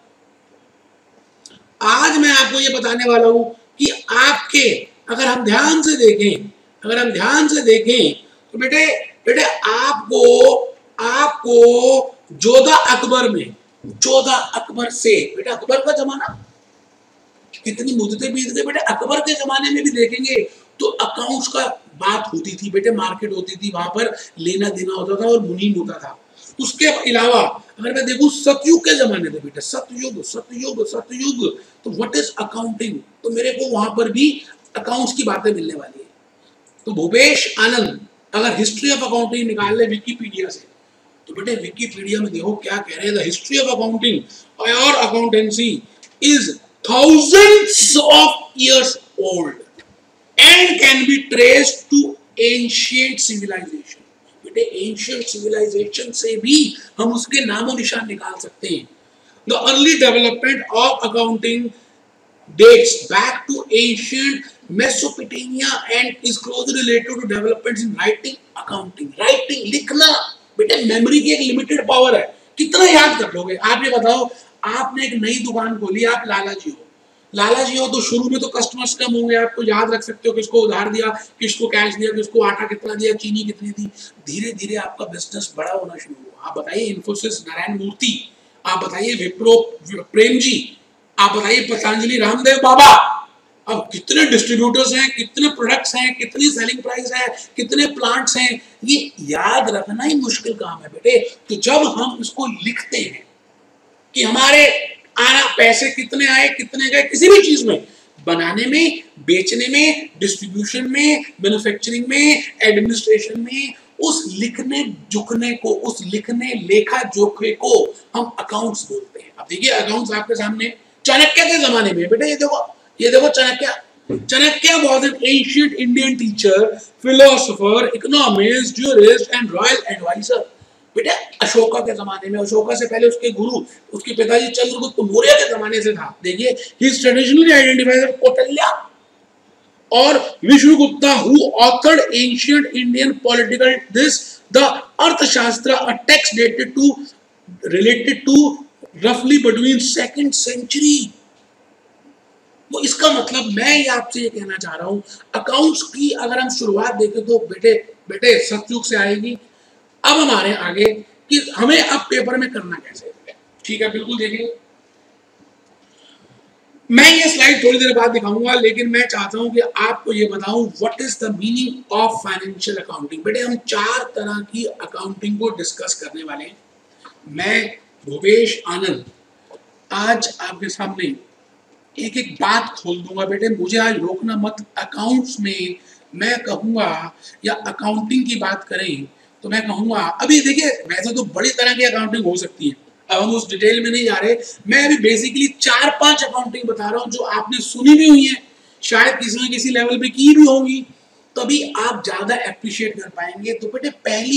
आज मैं आपको ये बताने वाला हूं कि आपके अगर हम ध्यान से देखें तो बेटे आपको 14 अकबर से, बेटे अकबर का जमाना कितनी मुद्दतें बीत गई। बेटे अकबर के जमाने में भी देखेंगे तो अकाउंट्स का बात होती थी, बेटे मार्केट होती थी, वहां पर लेना देना होता था और मुनीम होता था। उसके अलावा अगर मैं देखूं सतयुग के जमाने में, बेटे सतयुग, तो व्हाट इज अकाउंटिंग, तो मेरे को वहां पर भी अकाउंट्स की बातें मिलने वाली है। तो भूपेश आनंद अगर हिस्ट्री ऑफ अकाउंटिंग निकाल ले विकिपीडिया से, तो बेटे विकिपीडिया में देखो क्या कह रहे हैं, द हिस्ट्री ऑफ अकाउंटिंग और accountancy is thousands of years old and can be traced to ancient civilization। बेटे ancient civilization से भी हम उसके नामो निशान निकाल सकते हैं। The early development of accounting dates back to ancient Mesopotamia and is closely related to developments in writing accounting। writing लिखना, बेटे मेमोरी की एक लिमिटेड पावर है, कितना याद कर लोगे आप। ये बताओ, आपने एक नई दुकान खोली, आप लाला जी हो तो शुरू में तो कस्टमर्स कम होंगे, आपको याद रख सकते हो किसको उधार दिया, किसको कैश दिया, किसको आटा कितना दिया, चीनी कितनी दी। धीरे धीरे आपका बिजनेस बड़ा होना शुरू हुआ। आप बताइए इन्फोसिस नारायण मूर्ति, आप बताइए विप्रो प्रेम जी, आप बताइए पतंजलि रामदेव बाबा, अब कितने डिस्ट्रीब्यूटर्स हैं, कितने प्रोडक्ट्स हैं, कितनी सेलिंग प्राइस है, कितने प्लांट्स हैं, ये याद रखना ही मुश्किल काम है बेटे। तो जब हम इसको लिखते हैं कि हमारे आना पैसे कितने आए कितने गए, किसी भी चीज में, बनाने में, बेचने में, डिस्ट्रीब्यूशन में, मैन्युफैक्चरिंग में, एडमिनिस्ट्रेशन में, उस लिखने झुकने को, उस लिखने लेखा जोखे को हम अकाउंट्स बोलते हैं। अब देखिए अकाउंट्स आपके सामने चाणक्य के जमाने में, बेटा ये देखो Chanakya was an ancient Indian teacher, philosopher, economist, jurist and royal advisor। बेटा अशोका के जमाने में, अशोका से पहले उसके गुरु, उसके पिताजी चंद्रगुप्त मौर्य के जमाने से था। देखिए he is traditionally identified as Kautilya और Vishnugupta who authored ancient Indian political this the Arthashastra, a text dated to related to रफली बिटवीन 2nd सेंचुरी। तो इसका मतलब मैं ये आपसे ये कहना चाह रहा हूं, अकाउंट्स की अगर हम शुरुआत देखें तो बेटे सतयुग से आएगी। अब हमारे आगे कि हमें अब पेपर में करना कैसे है, ठीक है, बिल्कुल देखिए मैं ये स्लाइड थोड़ी देर बाद दिखाऊंगा, लेकिन मैं चाहता हूं कि आपको ये बताऊं what is the meaning of financial accounting. बेटे हम 4 तरह की अकाउंटिंग को डिस्कस करने वाले हैं। मैं भूपेश आनंद आज आपके सामने एक एक बात खोल दूंगा। बेटे मुझे आज रोकना मत। अकाउंट्स में मैं कहूंगा या अकाउंटिंग की बात करें तो मैं कहूंगा, अभी देखिए वैसे तो बड़ी तरह की अकाउंटिंग हो सकती है, अब हम उस डिटेल में नहीं जा रहे। मैं अभी बेसिकली 4-5 अकाउंटिंग बता रहा हूं जो आपने सुनी भी हुई है, शायद किसी न किसी लेवल पे की भी होंगी, तभी आप ज्यादा एप्रिशिएट कर पाएंगे। तो बेटे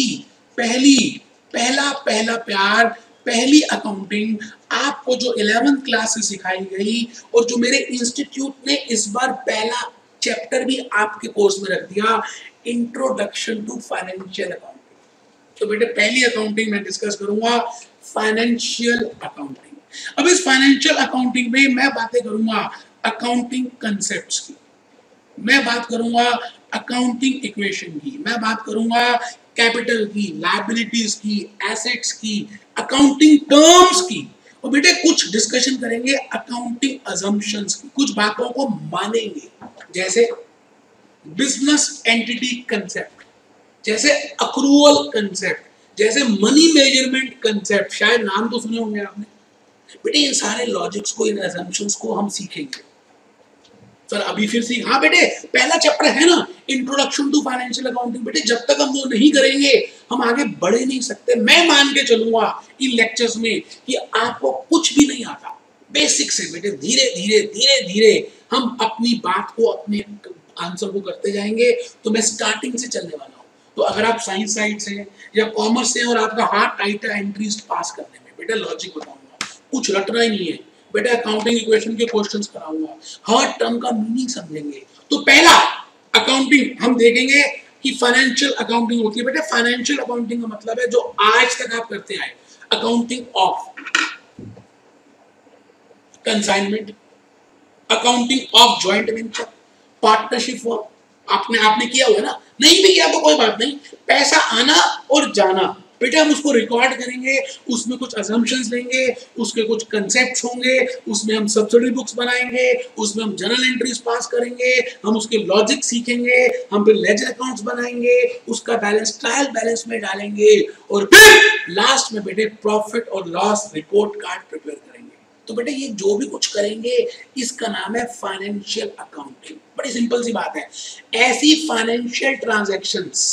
पहला प्यार, पहली अकाउंटिंग आपको जो 11th क्लास से सिखाई गई और जो मेरे इंस्टीट्यूट ने इस बार पहला चैप्टर भी आपके कोर्स में रख दिया, इंट्रोडक्शन टू फाइनेंशियल अकाउंटिंग। तो बेटे पहली अकाउंटिंग मैं डिस्कस करूंगा फाइनेंशियल अकाउंटिंग। अब इस फाइनेंशियल अकाउंटिंग में मैं बातें करूंगा अकाउंटिंग कंसेप्ट्स की, मैं बात करूंगा अकाउंटिंग इक्वेशन की, मैं बात करूंगा कैपिटल की, लायबिलिटीज की, एसेट्स की, अकाउंटिंग टर्म्स की, और बेटे कुछ डिस्कशन करेंगे अकाउंटिंग अजम्पशंस की, कुछ बातों को मानेंगे, जैसे बिजनेस एंटिटी कंसेप्ट, जैसे अक्रूवल कंसेप्ट, जैसे मनी मेजरमेंट कंसेप्ट, शायद नाम तो सुने होंगे आपने। बेटे इन सारे लॉजिक्स को, इन असम्पशंस को हम सीखेंगे। सर अभी फिर सीख, हाँ बेटे पहला चैप्टर है ना इंट्रोडक्शन टू फाइनेंशियल अकाउंटिंग, बेटे जब तक हम वो नहीं करेंगे हम आगे बढ़ नहीं सकते। मैं मान के चलूंगा इन लेक्चर्स में कि आपको कुछ भी नहीं आता, बेसिक से बेटे धीरे धीरे धीरे धीरे हम अपनी बात को, अपने आंसर को करते जाएंगे। तो मैं स्टार्टिंग से चलने वाला हूँ। तो अगर आप साइंस साइड से या कॉमर्स से और आपका हाथ टाइट है एंट्रीज पास करने में, बेटा लॉजिक बताऊंगा, कुछ रटना ही नहीं है बेटा, अकाउंटिंग इक्वेशन के क्वेश्चंस कराऊंगा, हर टर्म का मीनिंग समझेंगे। तो पहला अकाउंटिंग हम देखेंगे कि फाइनेंशियल अकाउंटिंग होती है। बेटा फाइनेंशियल अकाउंटिंग का मतलब है जो आज तक आप करते आए, accounting of consignment, accounting of joint venture, partnership form आपने किया हुआ ना, नहीं भी किया तो कोई बात नहीं, पैसा आना और जाना बेटा हम उसको रिकॉर्ड करेंगे, उसमें कुछ असम्पशंस लेंगे, उसके कुछ कंसेप्ट्स होंगे, उसमें हम सब्सिडी बुक्स बनाएंगे, उसमें हम जर्नल एंट्रीज पास करेंगे, हम उसके लॉजिक सीखेंगे, हम फिर लेजर अकाउंट्स बनाएंगे, उसका बैलेंस ट्रायल बैलेंस में डालेंगे, और फिर लास्ट में बेटे प्रॉफिट और लॉस रिपोर्ट कार्ड प्रिपेयर करेंगे। तो बेटे ये जो भी कुछ करेंगे इसका नाम है फाइनेंशियल अकाउंटिंग। बड़ी सिंपल सी बात है, ऐसी फाइनेंशियल ट्रांजैक्शंस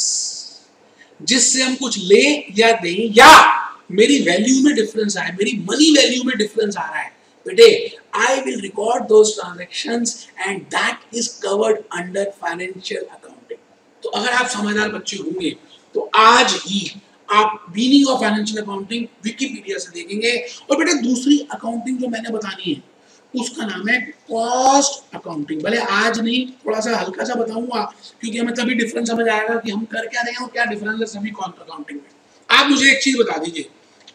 जिससे हम कुछ ले या दें, या मेरी वैल्यू में डिफरेंस आए, मेरी मनी वैल्यू में डिफरेंस आ रहा है, बेटे I will record those transactions and that is covered under financial accounting. तो अगर आप समझदार बच्चे होंगे तो आज ही आप meaning of financial accounting Wikipedia से देखेंगे। और बेटा दूसरी अकाउंटिंग जो मैंने बतानी है उसका नाम है कॉस्ट अकाउंटिंग। भले आज नहीं, थोड़ा सा हल्का सा बताऊंगा क्योंकि हमें तभी डिफरेंस समझ आएगा कि हम कर क्या रहे हैं और क्या डिफरेंस है सभी कॉस्ट अकाउंटिंग में। आप मुझे एक चीज बता दीजिए,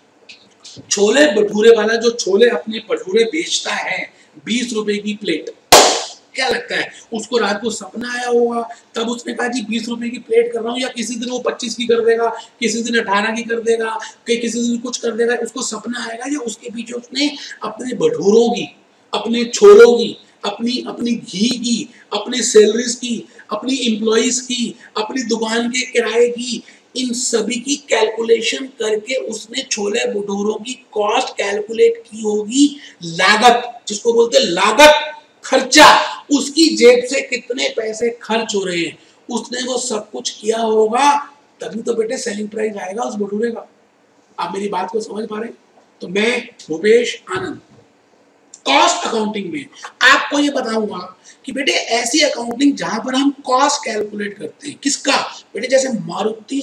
छोले भटूरे वाला जो छोले अपने भटूरे बेचता है 20 रुपए की प्लेट, क्या लगता है उसको रात को सपना आया होगा, तब उसने कहा जी 20 रुपए की प्लेट कर रहा हूँ, या किसी दिन वो 25 की कर देगा, किसी दिन 18 की कर देगा, किसी दिन कुछ कर देगा, उसको सपना आएगा, या उसके पीछे उसने अपने भटूरों की, अपने छोलों की, अपनी घी की, अपनी सैलरीज की, अपनी एम्प्लॉइज की, अपनी दुकान के किराए की, इन सभी की कैलकुलेशन करके उसने छोले भटूरों की कॉस्ट कैलकुलेट की होगी। लागत जिसको बोलते हैं लागत, खर्चा, उसकी जेब से कितने पैसे खर्च हो रहे हैं उसने वो सब कुछ किया होगा, तभी तो बेटे सेलिंग प्राइस आएगा उस भटूरे का। आप मेरी बात को समझ पा रहे हैं? तो मैं भूपेश आनंद कॉस्ट अकाउंटिंग में आपको ये बताऊंगा कि बेटे ऐसी अकाउंटिंग जहां पर हम कॉस्ट कैलकुलेट करते हैं, किसका बेटे, जैसे मारुति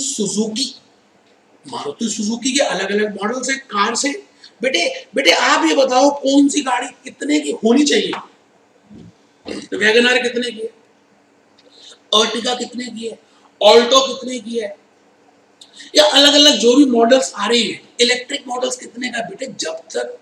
सुजुकी के अलग अलग मॉडल से, कार से, बेटे आप ये बताओ कौन सी गाड़ी कितने की होनी चाहिए, तो वैगनआर कितने की है, अर्टिगा कितने की है, ऑल्टो कितने की है, या अलग अलग जो भी मॉडल्स आ रहे हैं, इलेक्ट्रिक मॉडल्स कितने का, बेटे जब तक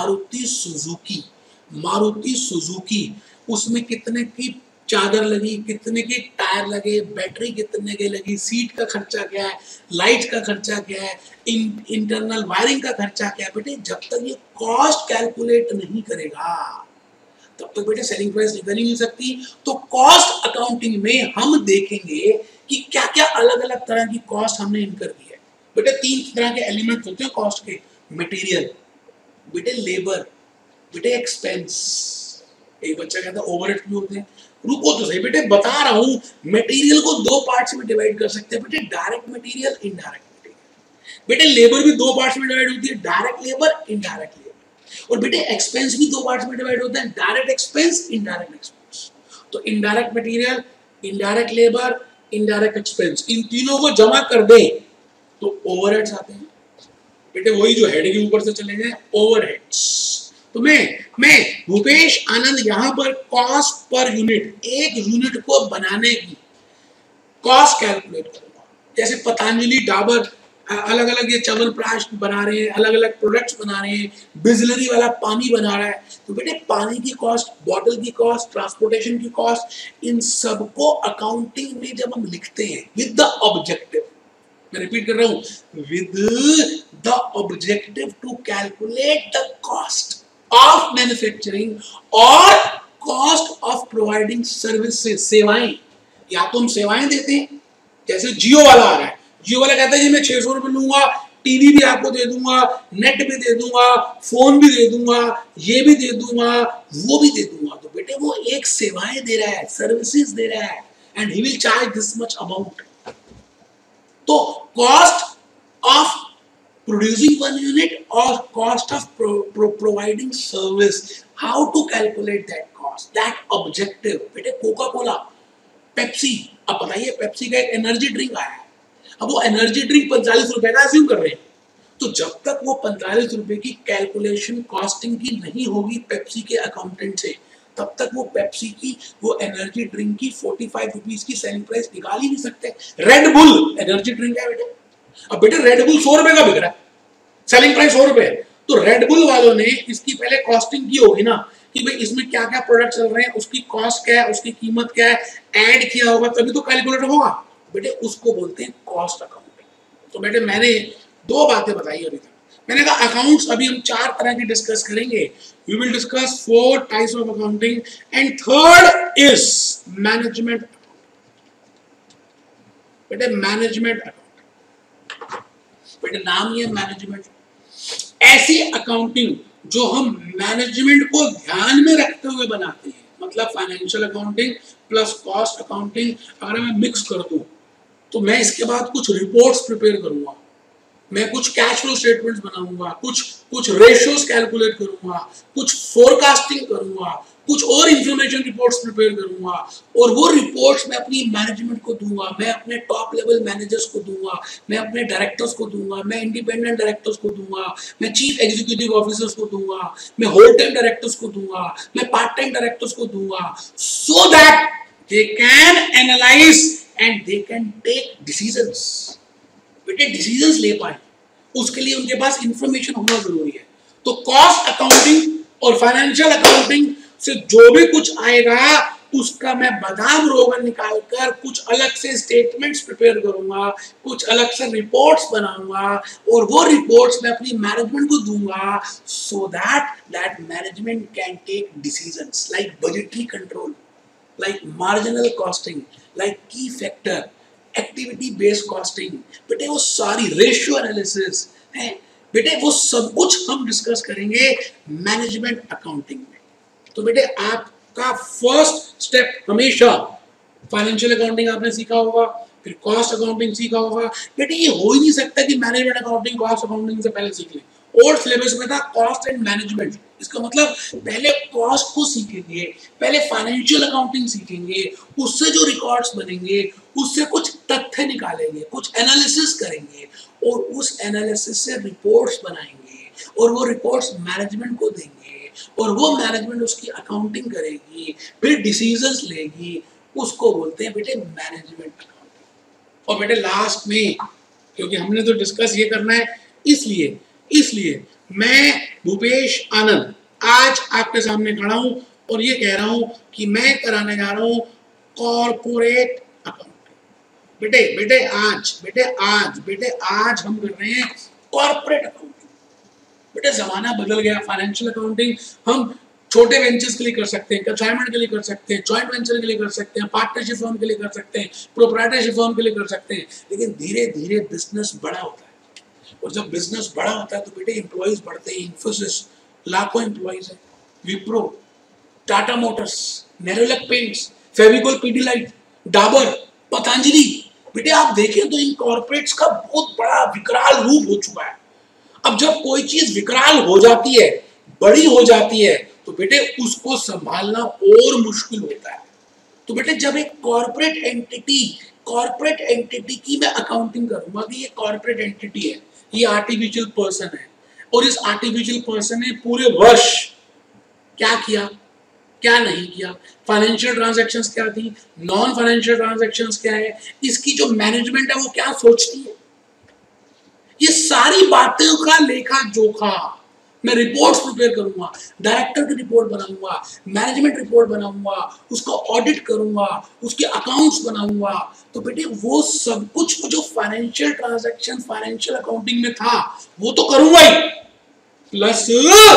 मारुति सुजुकी उसमें कितने की चादर लगी, कितने के टायर लगे, बैटरी कितने के लगी, सीट का खर्चा क्या है, लाइट का खर्चा क्या है, इंटरनल वायरिंग का खर्चा क्या है, बेटे जब तक ये कॉस्ट कैलकुलेट नहीं करेगा तब तक बेटे सेलिंग प्राइस निकल ही नहीं सकती। तो कॉस्ट अकाउंटिंग में हम देखेंगे कि क्या क्या अलग अलग तरह की कॉस्ट हमने इनकर की है। बेटे 3 तरह के एलिमेंट होते हैं कॉस्ट के, मटेरियल, बेटे लेबर, बेटे एक्सपेंस, एक बच्चा कहता है ओवरहेड भी होते हैं। रुको तो सही बेटे, बता रहा हूं, मटेरियल को 2 पार्ट्स में डिवाइड कर सकते हैं बेटे, डायरेक्ट मटेरियल, इनडायरेक्ट मटेरियल। बेटे लेबर भी 2 पार्ट्स में डिवाइड होती है, डायरेक्ट लेबर, इनडायरेक्ट लेबर। और बेटे एक्सपेंस भी 2 पार्ट्स में डिवाइड होता है, डायरेक्ट एक्सपेंस, इनडायरेक्ट एक्सपेंस। तो indirect material, indirect labour, indirect expense, इन तीनों को जमा कर दें तो ओवरहेड्स आते हैं। बेटे वही जो हेड के ऊपर से चले गए ओवरहेड्स। तो मैं भूपेश आनंद यहाँ पर कॉस्ट पर यूनिट, एक यूनिट को बनाने की कॉस्ट कैलकुलेट करूंगा। जैसे पतंजलि, डाबर अलग अलग ये च्यवनप्राश बना रहे हैं, अलग अलग प्रोडक्ट्स बना रहे हैं, बिजलरी वाला पानी बना रहा है, तो बेटे पानी की कॉस्ट, बॉटल की कॉस्ट, ट्रांसपोर्टेशन की कॉस्ट, इन सबको अकाउंटिंग में जब हम लिखते हैं विद द ऑब्जेक्टिव, मैं रिपीट कर रहा हूं, with the objective to calculate the cost of manufacturing और कॉस्ट ऑफ प्रोवाइडिंग सर्विसेज, सेवाएं, या तो हम सेवाएं देते हैं, जैसे जियो वाला आ रहा है, जियो वाला कहता है जी मैं 600 रुपए लूंगा, टीवी भी आपको दे दूंगा, नेट भी दे दूंगा, फोन भी दे दूंगा, ये भी दे दूंगा, वो भी दे दूंगा, तो बेटे वो एक सेवाएं दे रहा है, सर्विसेज दे रहा है, and he will charge this much amount. तो cost of producing one unit और cost of providing service, how to calculate that cost, that objective. बेटे कोका कोला, पेप्सी, अब बताइए पेप्सी का एक एनर्जी ड्रिंक आया है, अब वो एनर्जी ड्रिंक 45 रुपए का अज्यूम कर रहे हैं, तो जब तक वो 45 रुपए की कैलकुलेशन कॉस्टिंग की नहीं होगी पेप्सी के अकाउंटेंट से, तब तक वो पेप्सी की, वो एनर्जी ड्रिंक की 45 रुपीज की सेलिंग प्राइस निकाल ही नहीं सकते। रेड बुल एनर्जी ड्रिंक है बेटे, अब बेटे रेड बुल 100 रुपए का बिक रहा है, सेलिंग प्राइस 100 रुपए है, तो रेड बुल वालों ने इसकी पहले कॉस्टिंग की होगी ना, कि भाई इसमें क्या क्या प्रोडक्ट चल रहे हैं, उसकी कॉस्ट क्या है, उसकी कीमत क्या है, ऐड किया होगा तभी तो कैलकुलेट होगा बेटे, उसको बोलते हैं कॉस्ट अकाउंटिंग। तो बेटे मैंने दो बातें बताई अभी तक, मैंने कहा अकाउंट्स अभी हम 4 तरह की डिस्कस करेंगे, we will discuss 4 types of accounting, and third is management. बेटे मैनेजमेंट अकाउंटिंग, बेटे नाम ही है मैनेजमेंट, ऐसी अकाउंटिंग जो हम मैनेजमेंट को ध्यान में रखते हुए बनाते हैं, मतलब financial accounting plus cost accounting अगर मैं मिक्स कर दूं, तो मैं इसके बाद कुछ रिपोर्ट्स प्रिपेयर करूंगा, मैं कुछ कैश फ्लो स्टेटमेंट्स बनाऊंगा, कुछ रेशियोज कैलकुलेट करूंगा, कुछ फोरकास्टिंग करूंगा, कुछ और इंफॉर्मेशन रिपोर्ट्स प्रिपेयर करूंगा, और वो रिपोर्ट्स मैं अपनी मैनेजमेंट को दूंगा, मैं अपने टॉप लेवल मैनेजर्स को दूंगा, मैं अपने डायरेक्टर्स को दूंगा, मैं इंडिपेंडेंट डायरेक्टर्स को दूंगा, मैं चीफ एग्जीक्यूटिव ऑफिसर्स को दूंगा, मैं होल टाइम डायरेक्टर्स को दूंगा, मैं पार्ट टाइम डायरेक्टर्स को दूंगा, so that they can analyse and they can take decisions. बेटे डिसीजंस ले पाए उसके लिए उनके पास इंफॉर्मेशन होना जरूरी है। तो कॉस्ट अकाउंटिंग और फाइनेंशियल अकाउंटिंग से जो भी कुछ आएगा उसका मैं बादाम रोगन निकालकर कुछ अलग से स्टेटमेंट्स प्रिपेयर करूंगा, कुछ अलग से रिपोर्ट्स बनाऊंगा, और वो रिपोर्ट्स मैं अपनी मैनेजमेंट को दूंगा, so that management can take decisions like budgetary control, like marginal costing, like key factor, activity based costing, बेटे वो सारी रेशियो एनालिसिस है, बेटे वो सब कुछ हम डिस्कस करेंगे मैनेजमेंट अकाउंटिंग में। तो बेटे आपका फर्स्ट स्टेप हमेशा फाइनेंशियल अकाउंटिंग आपने सीखा होगा, फिर कॉस्ट अकाउंटिंग सीखा होगा। बेटे ये हो ही नहीं सकता कि मैनेजमेंट अकाउंटिंग कॉस्ट अकाउंटिंग से पहले सीख लें। ओल्ड सिलेबस में था कॉस्ट एंड मैनेजमेंट, इसका मतलब पहले कॉस्ट को सीखेंगे, पहले फाइनेंशियल अकाउंटिंग सीखेंगे, उससे जो रिकॉर्ड्स बनेंगे उससे कुछ तथ्य निकालेंगे, कुछ एनालिसिस करेंगे, और उस एनालिसिस से रिपोर्ट्स बनाएंगे, और वो रिपोर्ट्स मैनेजमेंट को देंगे, और वो मैनेजमेंट उसकी अकाउंटिंग करेगी, फिर डिसीजंस लेगी, उसको बोलते हैं बेटे मैनेजमेंट अकाउंटिंग। और बेटे लास्ट में, क्योंकि हमने तो डिस्कस ये करना है, इसलिए मैं भूपेश आनंद आज आपके सामने खड़ा हूं और ये कह रहा हूं कि मैं कराने जा रहा हूं कॉर्पोरेट अकाउंटिंग। बेटे आज हम कर रहे हैं कॉर्पोरेट अकाउंटिंग। बेटे जमाना बदल गया, फाइनेंशियल अकाउंटिंग हम छोटे वेंचर्स के लिए कर सकते हैं, कंसाइनमेंट के लिए कर सकते हैं, जॉइंट वेंचर के लिए कर सकते हैं, पार्टनरशिप फर्म के लिए कर सकते हैं, प्रोप्राइटरशिप फर्म के लिए कर सकते हैं, लेकिन धीरे धीरे बिजनेस बड़ा होता है, और जब बिजनेस बड़ा होता है तो बेटे एम्प्लॉइज बढ़ते हैं। इन्फोसिस लाखों एम्प्लॉइज है, विप्रो, टाटा मोटर्स, नेरोलैक पेंट्स, फेविकोल पीडीलाइट, डाबर, पतंजलि, बेटे आप देखें तो इन कॉर्पोरेट्स का बहुत बड़ा विकराल रूप हो चुका है। अब जब कोई चीज विकराल हो जाती है, बड़ी हो जाती है, तो बेटे उसको संभालना और मुश्किल होता है। तो बेटे जब एक कॉर्पोरेट एंटिटी की मैं अकाउंटिंग करूंगा कि ये कॉर्पोरेट एंटिटी है, ये आर्टिफिशियल पर्सन है, और इस आर्टिफिशियल पर्सन ने पूरे वर्ष क्या किया, क्या नहीं किया, फाइनेंशियल ट्रांजैक्शंस क्या थी, नॉन फाइनेंशियल ट्रांजैक्शंस क्या है, इसकी जो मैनेजमेंट है वो क्या सोचती है, ये सारी बातों का लेखा जोखा मैं रिपोर्ट्स प्रिपेयर करूंगा, डायरेक्टर की रिपोर्ट बनाऊंगा, मैनेजमेंट रिपोर्ट बनाऊंगा, उसको ऑडिट करूंगा, उसके अकाउंट्स बनाऊंगा। तो बेटे वो सब कुछ जो फाइनेंशियल ट्रांजैक्शन फाइनेंशियल अकाउंटिंग में था वो तो करूंगा ही, plus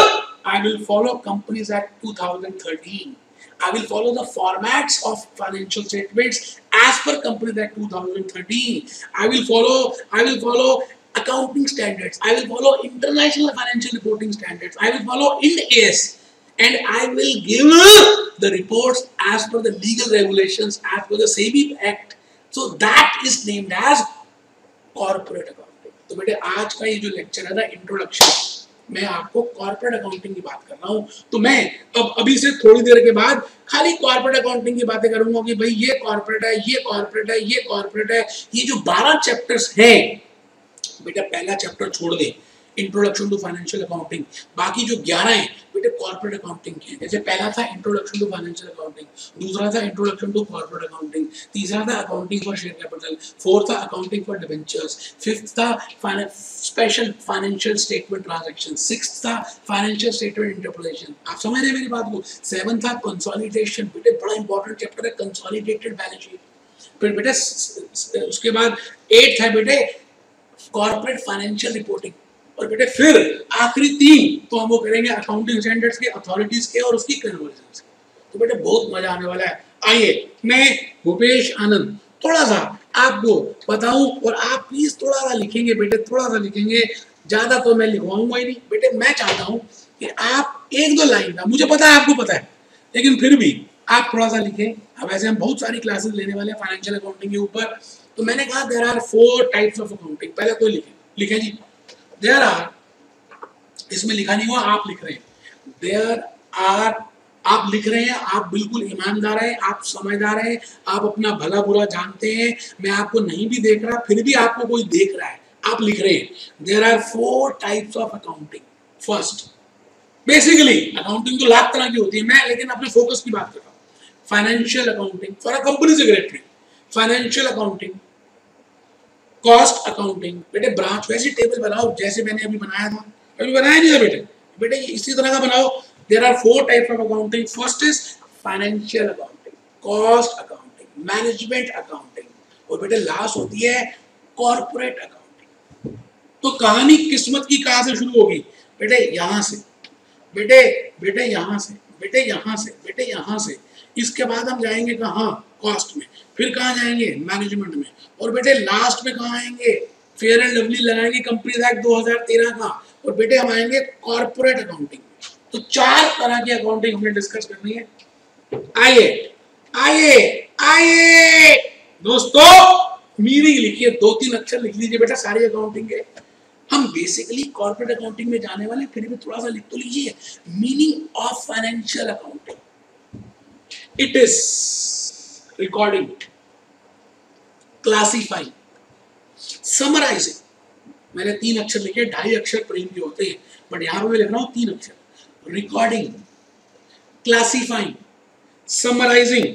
I will follow Companies Act 2013. I will follow the formats of financial statements as per Companies Act 2013. I will follow accounting standards. I will follow international financial reporting standards. I will follow Ind AS, and I will give the reports as per the legal regulations, as per the SEBI Act. So that is named as corporate accounting. तो बेटे आज का ये जो lecture है ना, introduction, मैं आपको कॉर्पोरेट अकाउंटिंग की बात कर रहा हूं। तो मैं अब अभी से थोड़ी देर के बाद खाली कॉर्पोरेट अकाउंटिंग की बातें करूंगा कि भाई ये कॉर्पोरेट है, ये कॉर्पोरेट है, ये कॉर्पोरेट है। ये जो 12 चैप्टर्स हैं बेटा, पहला चैप्टर छोड़ दे, इंट्रोडक्शन टू फाइनेंशियल अकाउंटिंग, बाकी जो 11 हैं बेटे कॉर्पोरेट अकाउंटिंग के। जैसे पहला था इंट्रोडक्शन टू फाइनेंशियल अकाउंटिंग, दूसरा था इंट्रोडक्शन टू कॉर्पोरेट अकाउंटिंग, तीसरा था accounting for share capital, fourth था अकाउंटिंग फॉर डिबेंचर्स, फिफ्थ था special financial statement transaction, sixth था फाइनेंशियल स्टेटमेंट इंटरप्रिटेशन। आप समझ रहे हैं मेरी बात को। सेवन था कंसोलिडेशन, बेटे बड़ा इंपॉर्टेंट चैप्टर है कंसोलिडेटेड बैलेंस शीट। फिर बेटे उसके बाद 8 है बेटे कॉर्पोरेट फाइनेंशियल रिपोर्टिंग, और बेटे फिर आखिरी 3 तो हम वो करेंगे अकाउंटिंग स्टैंडर्ड्स के, अथॉरिटीज के और उसकी कन्वर्जन्स के। तो बेटे बहुत मजा आने वाला है। आइए मैं भूपेश आनंद थोड़ा सा आपको बताऊं, और आप प्लीज थोड़ा सा लिखेंगे बेटे, थोड़ा सा लिखेंगे, ज्यादा तो मैं लिखवाऊंगा ही नहीं बेटे। मैं चाहता हूं कि आप 1-2 लाइन का, मुझे पता है आपको पता है, लेकिन फिर भी आप थोड़ा सा लिखें। अब ऐसे हम बहुत सारी क्लासेस लेने वाले हैं फाइनेंशियल अकाउंटिंग के ऊपर। तो मैंने कहा there are 4 types of accounting. पहले तो लिखें जी, देयर आर, इसमें लिखा नहीं हुआ, आप लिख रहे हैं, देयर आर, आप लिख रहे हैं, आप बिल्कुल ईमानदार हैं, आप समझदार हैं, आप अपना भला बुरा जानते हैं। मैं आपको नहीं भी देख रहा, फिर भी आपको कोई देख रहा है, आप लिख रहे हैं। There are 4 types of accounting. First, basically accounting तो लाख तरह की होती है, मैं लेकिन अपने फोकस की बात कर रहा हूँ। Financial accounting for a company secretary, financial accounting, cost accounting. बेटे ब्रांच वैसी टेबल बनाओ जैसे मैंने अभी बनाया था, अभी बनाया नहीं था बेटे, बेटे इसी तरह का बनाओ। There are 4 types of accounting. First is financial accounting, cost accounting, management accounting, और बेटे लास्ट होती है कॉर्पोरेट अकाउंटिंग। तो कहानी किस्मत की कहां से शुरू होगी बेटे? यहां से बेटे, बेटे यहां से, बेटे यहां से, बेटे यहां से। इसके बाद हम जाएंगे कहां? कॉस्ट में। फिर कहां जाएंगे? मैनेजमेंट में। और बेटे लास्ट में कहां आएंगे? फेयर एंड लवली लगाएंगे कंपनीज एक्ट 2013 का, और बेटे हम आएंगे कॉर्पोरेट अकाउंटिंग। तो 4 तरह की अकाउंटिंग हमें डिस्कस करनी है। आइए आइए आइए दोस्तों, मीनिंग लिखिए, 2-3 अक्षर लिख लीजिए बेटा सारी अकाउंटिंग के। हम बेसिकली कॉर्पोरेट अकाउंटिंग में जाने वाले, फिर भी थोड़ा सा लिख तो लीजिए। Meaning of financial accounting, it is recording, classifying, summarising. मैंने 3 अक्षर लिखे, 2.5 अक्षर प्रेम के होते हैं, बट यहां पर मैं लिख रहा हूं 3 अक्षर। Recording, classifying, summarising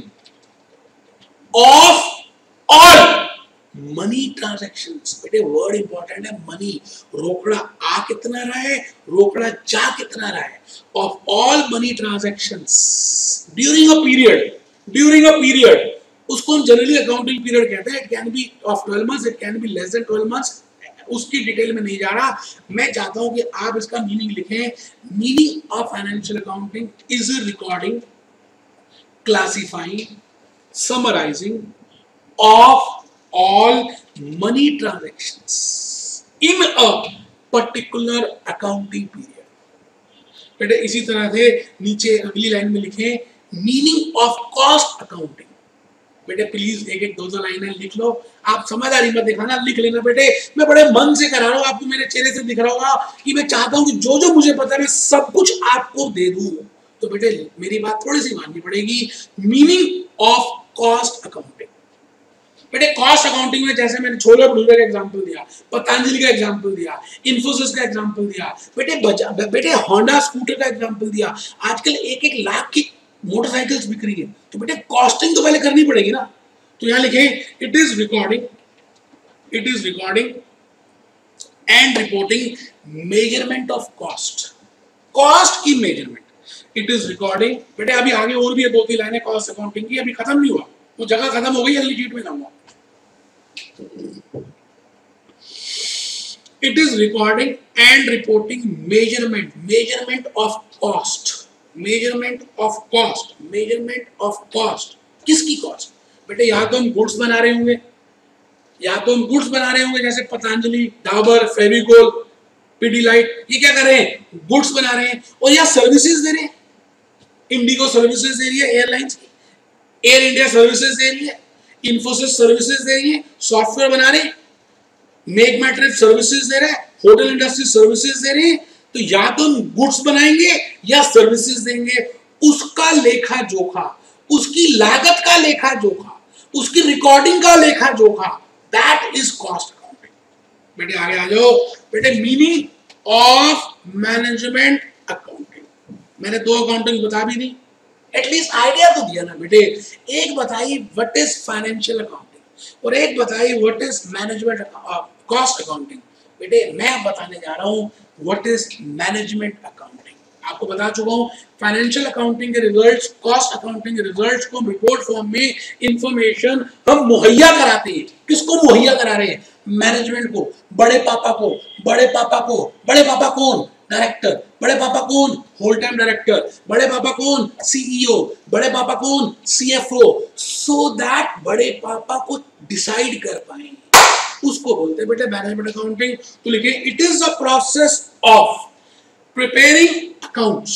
of all money transactions. बेटे वर्ड इंपॉर्टेंट है, मनी, रोकड़ा आ कितना रहा है, रोकड़ा जा कितना रहा है, of all money transactions during a period, during a period. उसको हम जनरली अकाउंटिंग पीरियड कहते हैं। It can be of 12 months, it can be less than 12 months. उसकी डिटेल में नहीं जा रहा, मैं चाहता हूं कि आप इसका मीनिंग लिखें। Meaning of financial accounting is recording, classifying, summarising of all money transactions in a particular accounting period। बेटे इसी तरह से नीचे अगली लाइन में लिखें मीनिंग ऑफ कॉस्ट अकाउंटिंग। बेटे प्लीज 1-2 लाइनें लिख लो, आप समझदारी मत दिखाना, लिख लेना बेटे। मैं बड़े मन से करा रहा हूं, आपको मेरे चेहरे से दिख रहा होगा कि मैं चाहता हूं कि जो जो मुझे पता है मैं सब कुछ आपको दे दूं। तो बेटे मेरी बात थोड़ी सी माननी पड़ेगी। मीनिंग ऑफ कॉस्ट अकाउंटिंग, बेटे कॉस्ट अकाउंटिंग में जैसे मैंने छोले भटूरे का एग्जांपल दिया, पतंजलि का एग्जांपल दिया, इन्फोसिस का एग्जांपल दिया, बेटे होंडा स्कूटर का एग्जांपल दिया। आजकल 1-1 लाख की मोटरसाइकिल्स बिक रही है, तो बेटे कॉस्टिंग तो पहले करनी पड़ेगी ना। तो यहां लिखे it is recording and reporting measurement of cost की मेजरमेंट। इट इज रिकॉर्डिंग, बेटे अभी आगे और भी है 2-3 लाइनें कॉस्ट अकाउंटिंग की, अभी खत्म नहीं हुआ, वो जगह खत्म हो गई, अगली शीट में जाऊंगा। It is recording and reporting measurement of cost। किसकी कॉस्ट? बेटे या तो हम गुड्स बना रहे होंगे, जैसे पतंजलि, डाबर, फेविकोल, पिडिलाइट, ये क्या कर रहे हैं? गुड्स बना रहे हैं। और या सर्विसेज दे रहे हैं, इंडिगो सर्विसेज दे रही है एयरलाइंस की, एयर इंडिया सर्विसेज दे रही है, इन्फोसिस सर्विसेज दे रही है, सॉफ्टवेयर बना रहे हैं, मेक माई ट्रिप सर्विसेज दे रहे हैं, होटल इंडस्ट्री सर्विसेज दे रहे हैं। तो या तो हम गुड्स बनाएंगे या सर्विसेज देंगे, उसका लेखा जोखा, उसकी लागत का लेखा जोखा, उसकी रिकॉर्डिंग का लेखा जोखा, दैट इज कॉस्ट अकाउंटिंग। बेटे आगे आ जाओ। बेटे मीनिंग ऑफ मैनेजमेंट अकाउंटिंग, मैंने 2 अकाउंटिंग बता भी दी, एटलीस्ट आइडिया तो दिया ना बेटे। एक बताइए व्हाट इज फाइनेंशियल अकाउंटिंग और एक बताइए what is management cost accounting. बेटे मैं बताने जा रहा हूं व्हाट इज मैनेजमेंट अकाउंटिंग। आपको बता चुका हूं फाइनेंशियल अकाउंटिंग के रिजल्ट्स, कॉस्ट अकाउंटिंग के रिजल्ट्स को रिपोर्ट फॉर्म में इंफॉर्मेशन हम मुहैया कराते हैं। किसको मुहैया करा रहे हैं? मैनेजमेंट को, बड़े पापा को। बड़े पापा कौन? डायरेक्टर। बड़े पापा कौन? Whole time director. बड़े पापा कौन? सीईओ। बड़े पापा कौन? सीएफओ। सो दैट बड़े पापा को डिसाइड कर पाए, उसको बोलते हैं बेटे मैनेजमेंट अकाउंटिंग। तो लिखे it is a process of preparing accounts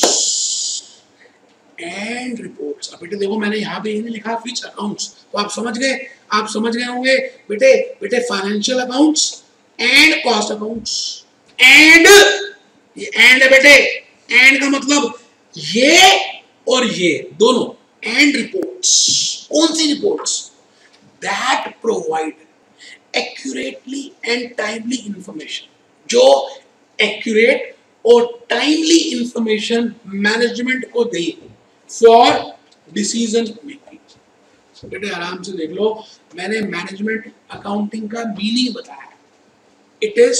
and reports. अब बेटे देखो मैंने यहाँ पे नहीं लिखा विच अकाउंट्स, तो आप समझ गए होंगे बेटे financial accounts and cost accounts. And ये एंड है बेटे, एंड का मतलब ये और ये दोनों। एंड रिपोर्ट्स, कौन सी reports? That provide accurately and timely information, जो एक्यूरेट और टाइमली इंफॉर्मेशन मैनेजमेंट को दे फॉर डिसीजन मेकिंग। बेटे आराम से देख लो, मैंने मैनेजमेंट अकाउंटिंग का मीनिंग बताया। It is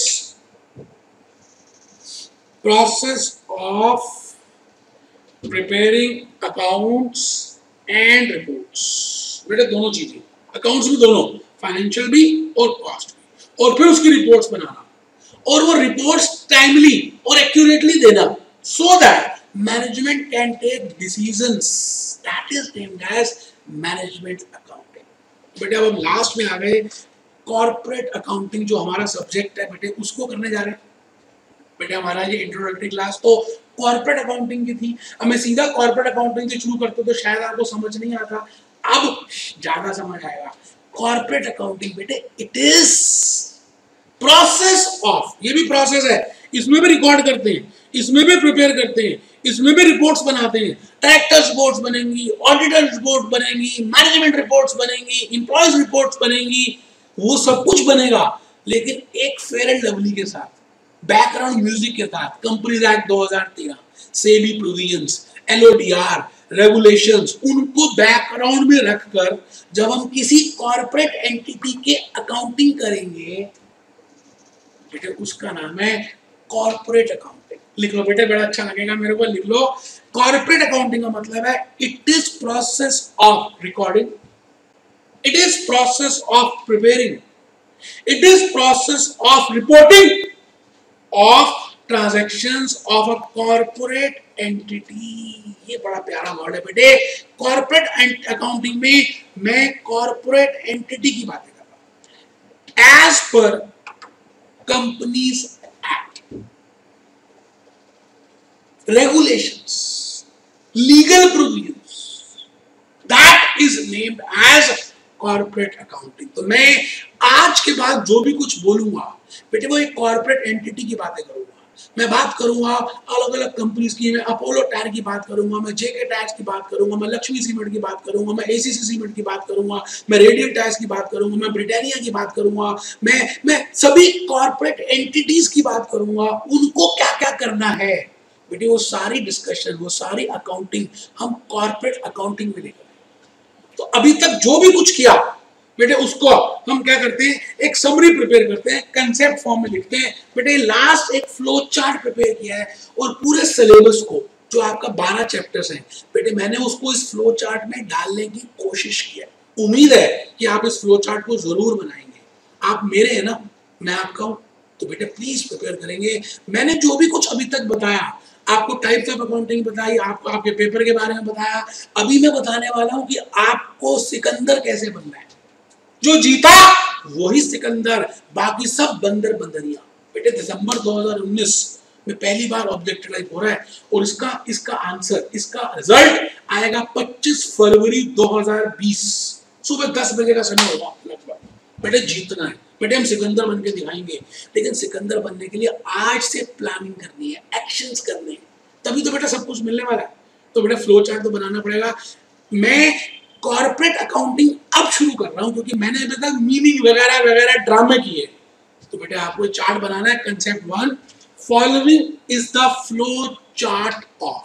process of preparing accounts and reports। बेटे दोनों चीजें, अकाउंट्स भी दोनों, फाइनेंशियल भी और कॉस्ट भी, और फिर उसकी रिपोर्ट्स बनाना और वो रिपोर्ट्स टाइमली और एक्यूरेटली देना, so that management can take decisions। that is named as management accounting। बेटे अब हम लास्ट में आ गए, कॉर्पोरेट अकाउंटिंग जो हमारा सब्जेक्ट है बेटे, उसको करने जा रहे हैं। बेटे हमारा ये इंट्रोडक्टरी क्लास तो कॉर्पोरेट अकाउंटिंग की थी। अब मैं सीधा कॉर्पोरेट अकाउंटिंग से शुरू करता तो शायद आपको समझ नहीं आता, अब ज्यादा समझ आएगा। कॉर्पोरेट अकाउंटिंग बेटे इट इज प्रोसेस ऑफ, ये भी प्रोसेस है, इसमें भी रिकॉर्ड करते हैं, इसमें भी प्रिपेयर करते हैं, इसमें भी रिपोर्ट्स बनाते हैं। डायरेक्टर्स रिपोर्ट्स बनेंगी, ऑडिटर्स रिपोर्ट बनेंगी, मैनेजमेंट रिपोर्ट्स बनेंगी, एम्प्लॉयज रिपोर्ट्स बनेंगी, वो सब कुछ बनेगा, लेकिन एक फेयर एंड लवली के साथ, बैकग्राउंड म्यूजिक के साथ। Companies act 2013, SEBI provisions, LODR, regulations, उनको बैकग्राउंड में रखकर जब हम किसी कॉर्पोरेट एंटिटी के अकाउंटिंग करेंगे बेटे, उसका नाम है कॉर्पोरेट अकाउंटिंग। लिख लो बेटे, बड़ा अच्छा लगेगा मेरे को, लिख लो। कॉर्पोरेट अकाउंटिंग का मतलब है it is process of recording, it is process of preparing, it is process of reporting of transactions of a corporate entity। ये बड़ा प्यारा वर्ड है बेटे। कॉर्पोरेट अकाउंटिंग में मैं कॉर्पोरेट एंटिटी की बातें कर रहा हूं। As per companies act, regulations, legal provisions, that is named as corporate accounting. तो मैं आज के बाद जो भी कुछ बोलूंगा बेटे वो एक कॉर्पोरेट एंटिटी की बातें करूंगा, मैं बात करूंगा अलग अलग कंपनीज की, मैं अपोलो टायर की बात करूंगा, मैं जेके टायर्स की बात करूंगा, मैं लक्ष्मी सीमेंट की बात करूंगा, मैं एसीसी सीमेंट की बात करूंगा, मैं रेडियल टायर्स की बात करूंगा, मैं ब्रिटानिया की बात करूंगा, मैं सभी कॉर्पोरेट एंटिटीज की बात करूंगा, उनको क्या क्या करना है बेटे। वो सारी डिस्कशन, वो सारी अकाउंटिंग हम कॉर्पोरेट अकाउंटिंग में लेकर, तो अभी तक जो भी कुछ किया बेटे उसको हम क्या करते हैं, एक समरी प्रिपेयर करते हैं, कंसेप्ट फॉर्म में लिखते हैं। बेटे लास्ट एक फ्लो चार्ट प्रिपेयर किया है और पूरे सिलेबस को जो आपका 12 चैप्टर्स हैं बेटे मैंने उसको इस फ्लो चार्ट में डालने की कोशिश की है। उम्मीद है कि आप इस फ्लो चार्ट को जरूर बनाएंगे। आप मेरे हैं ना, मैं आपका हूं, तो बेटे प्लीज प्रिपेयर करेंगे। मैंने जो भी कुछ अभी तक बताया, आपको टाइप्स ऑफ अकाउंटिंग बताई, आपको आपके पेपर के बारे में बताया, अभी मैं बताने वाला हूं कि आपको सिकंदर कैसे बनना है। जो जीता वही सिकंदर, बाकी सब बंदर बंदरिया। बेटे दिसंबर 2019 में पहली बार ऑब्जेक्टिव टाइप हो रहा है और इसका आंसर, इसका रिजल्ट आएगा 25 फरवरी 2020 सुबह 10 बजे का समय होगा लगभग। बेटे जीतना है, बेटे हम सिकंदर बन के दिखाएंगे, लेकिन सिकंदर बनने के लिए आज से प्लानिंग करनी है, एक्शंस करने हैं, तभी तो बेटा सब कुछ मिलने वाला है। तो बेटा फ्लो चार्ट तो बनाना पड़ेगा। मैं कॉर्पोरेट अकाउंटिंग अब शुरू कर रहा हूं क्योंकि मैंने अभी तक मीनिंग वगैरह वगैरह ड्रामे किए। तो बेटे आपको चार्ट बनाना है। Concept 1, following is the flow chart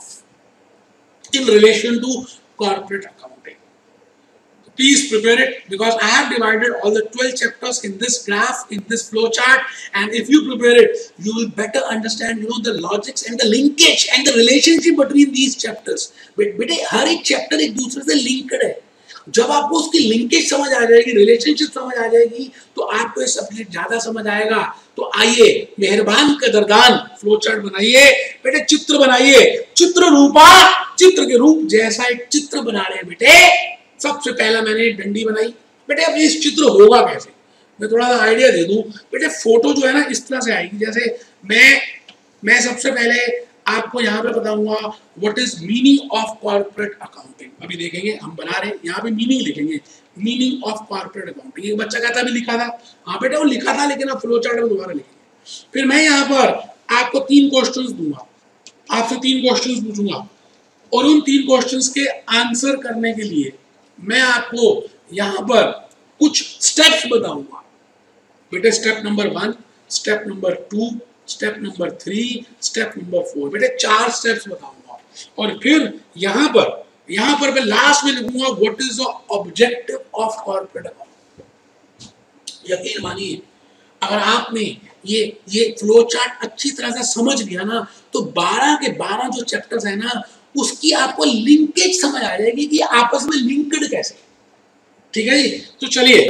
of in relation to corporate accounting. Please prepare it because I have divided all the 12 chapters in this graph, in this flow chart, and if you prepare it, you will better understand, the logics and the linkage and the relationship between these chapters. बेटे हर एक chapter एक दूसरे से linked है। जब आपको उसकी linkage समझ आ जाएगी, रिलेशनशिप समझ आ जाएगी, तो आपको ये सब्जेक्ट ज्यादा समझ आएगा। तो आइए मेहरबान कदरदान फ्लो चार्ट बनाइए बेटे, चित्र बनाइए, चित्र रूपा, चित्र के रूप जैसा एक चित्र बना रहे हैं बेटे। सबसे पहला मैंने डंडी बनाई बेटे। अब इस चित्र होगा कैसे, मैं थोड़ा सा आइडिया दे दूं बेटे। फोटो जो है ना इस तरह से आएगी, जैसे मैं सबसे पहले आपको यहाँ पे बताऊंगा what is meaning of corporate accounting. अभी देखेंगे हम बना रहे हैं, यहाँ पे मीनिंग लिखेंगे, मीनिंग ऑफ कॉर्पोरेट अकाउंटिंग। एक बच्चा कहता भी लिखा था, हाँ बेटा वो लिखा था, लेकिन आप फ्लो चार्ट में दोबारा लिखेंगे। फिर मैं यहाँ पर आपको 3 क्वेश्चंस दूंगा, आपसे 3 क्वेश्चंस पूछूंगा और उन 3 क्वेश्चंस के आंसर करने के लिए मैं आपको यहां पर कुछ स्टेप्स बताऊंगा बेटे। Step number 1, step number 2, step number 3, step number 4, बेटे 4 स्टेप्स बताऊंगा। और फिर यहां पर मैं लास्ट में लिखूंगा what is the objective of corporate accounting. यकीन मानिए अगर आपने ये फ्लो चार्ट अच्छी तरह से समझ लिया ना, तो 12 के 12 जो चैप्टर्स है ना, उसकी आपको लिंकेज समझ आ जाएगी कि आपस में लिंक्ड कैसे। ठीक है जी, तो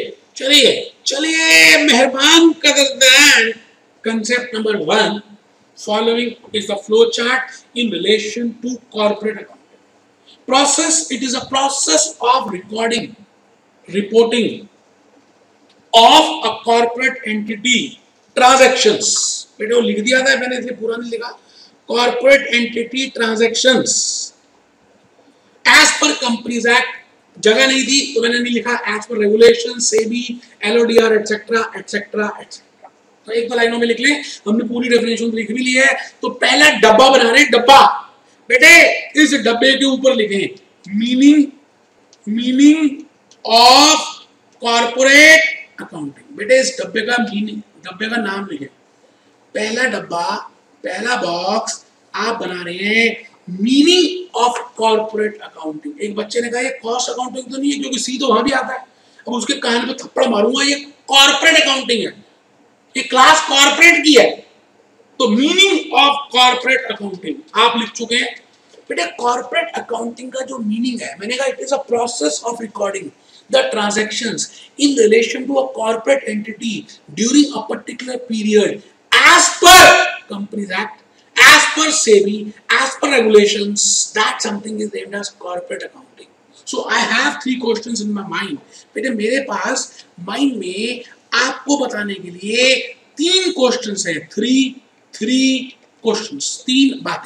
चलिए मेहरबान कदरदान। Concept number 1, following is the flow chart in relation to corporate accounting process. It is a process of reporting of a corporate entity transactions. बेटे वो लिख दिया था मैंने, इसलिए पूरा नहीं लिखा। Corporate entity transactions as per Companies Act, जगह नहीं थी तो मैंने नहीं लिखा, as per regulations, SEBI, LODR, etc. तो एक दो लाइनों में लिख ले, हमने पूरी डेफिनेशन लिख भी ली है। तो पहला डब्बा बना रहे हैं, डब्बा बेटे इस डब्बे के ऊपर लिखें मीनिंग ऑफ कॉर्पोरेट अकाउंटिंग। बेटे इस डब्बे का नाम लिखें। पहला डब्बा, पहला बॉक्स आप बना रहे हैं मीनिंग ऑफ कॉर्पोरेट अकाउंटिंग। एक बच्चे ने कहा ये कॉस्ट अकाउंटिंग तो नहीं है, क्योंकि सी तो वहां भी आता है। अब उसके कान पे थप्पड़ मारूंगा, ये कॉर्पोरेट अकाउंटिंग है, ये क्लास कॉर्पोरेट की है। तो मीनिंग ऑफ कॉर्पोरेट अकाउंटिंग आप लिख चुके हैं बेटे। कॉर्पोरेट अकाउंटिंग का जो मीनिंग है, मैंने कहा it is a process of recording the transactions in relation to a corporate entity during a particular period as per Companies Act, as per SEBI, as per regulations. That something is named as corporate accounting. So I have 3 questions in my mind. बेटे मेरे पास mind में आपको बताने के लिए 3 questions हैं। 3 questions, 3 बातें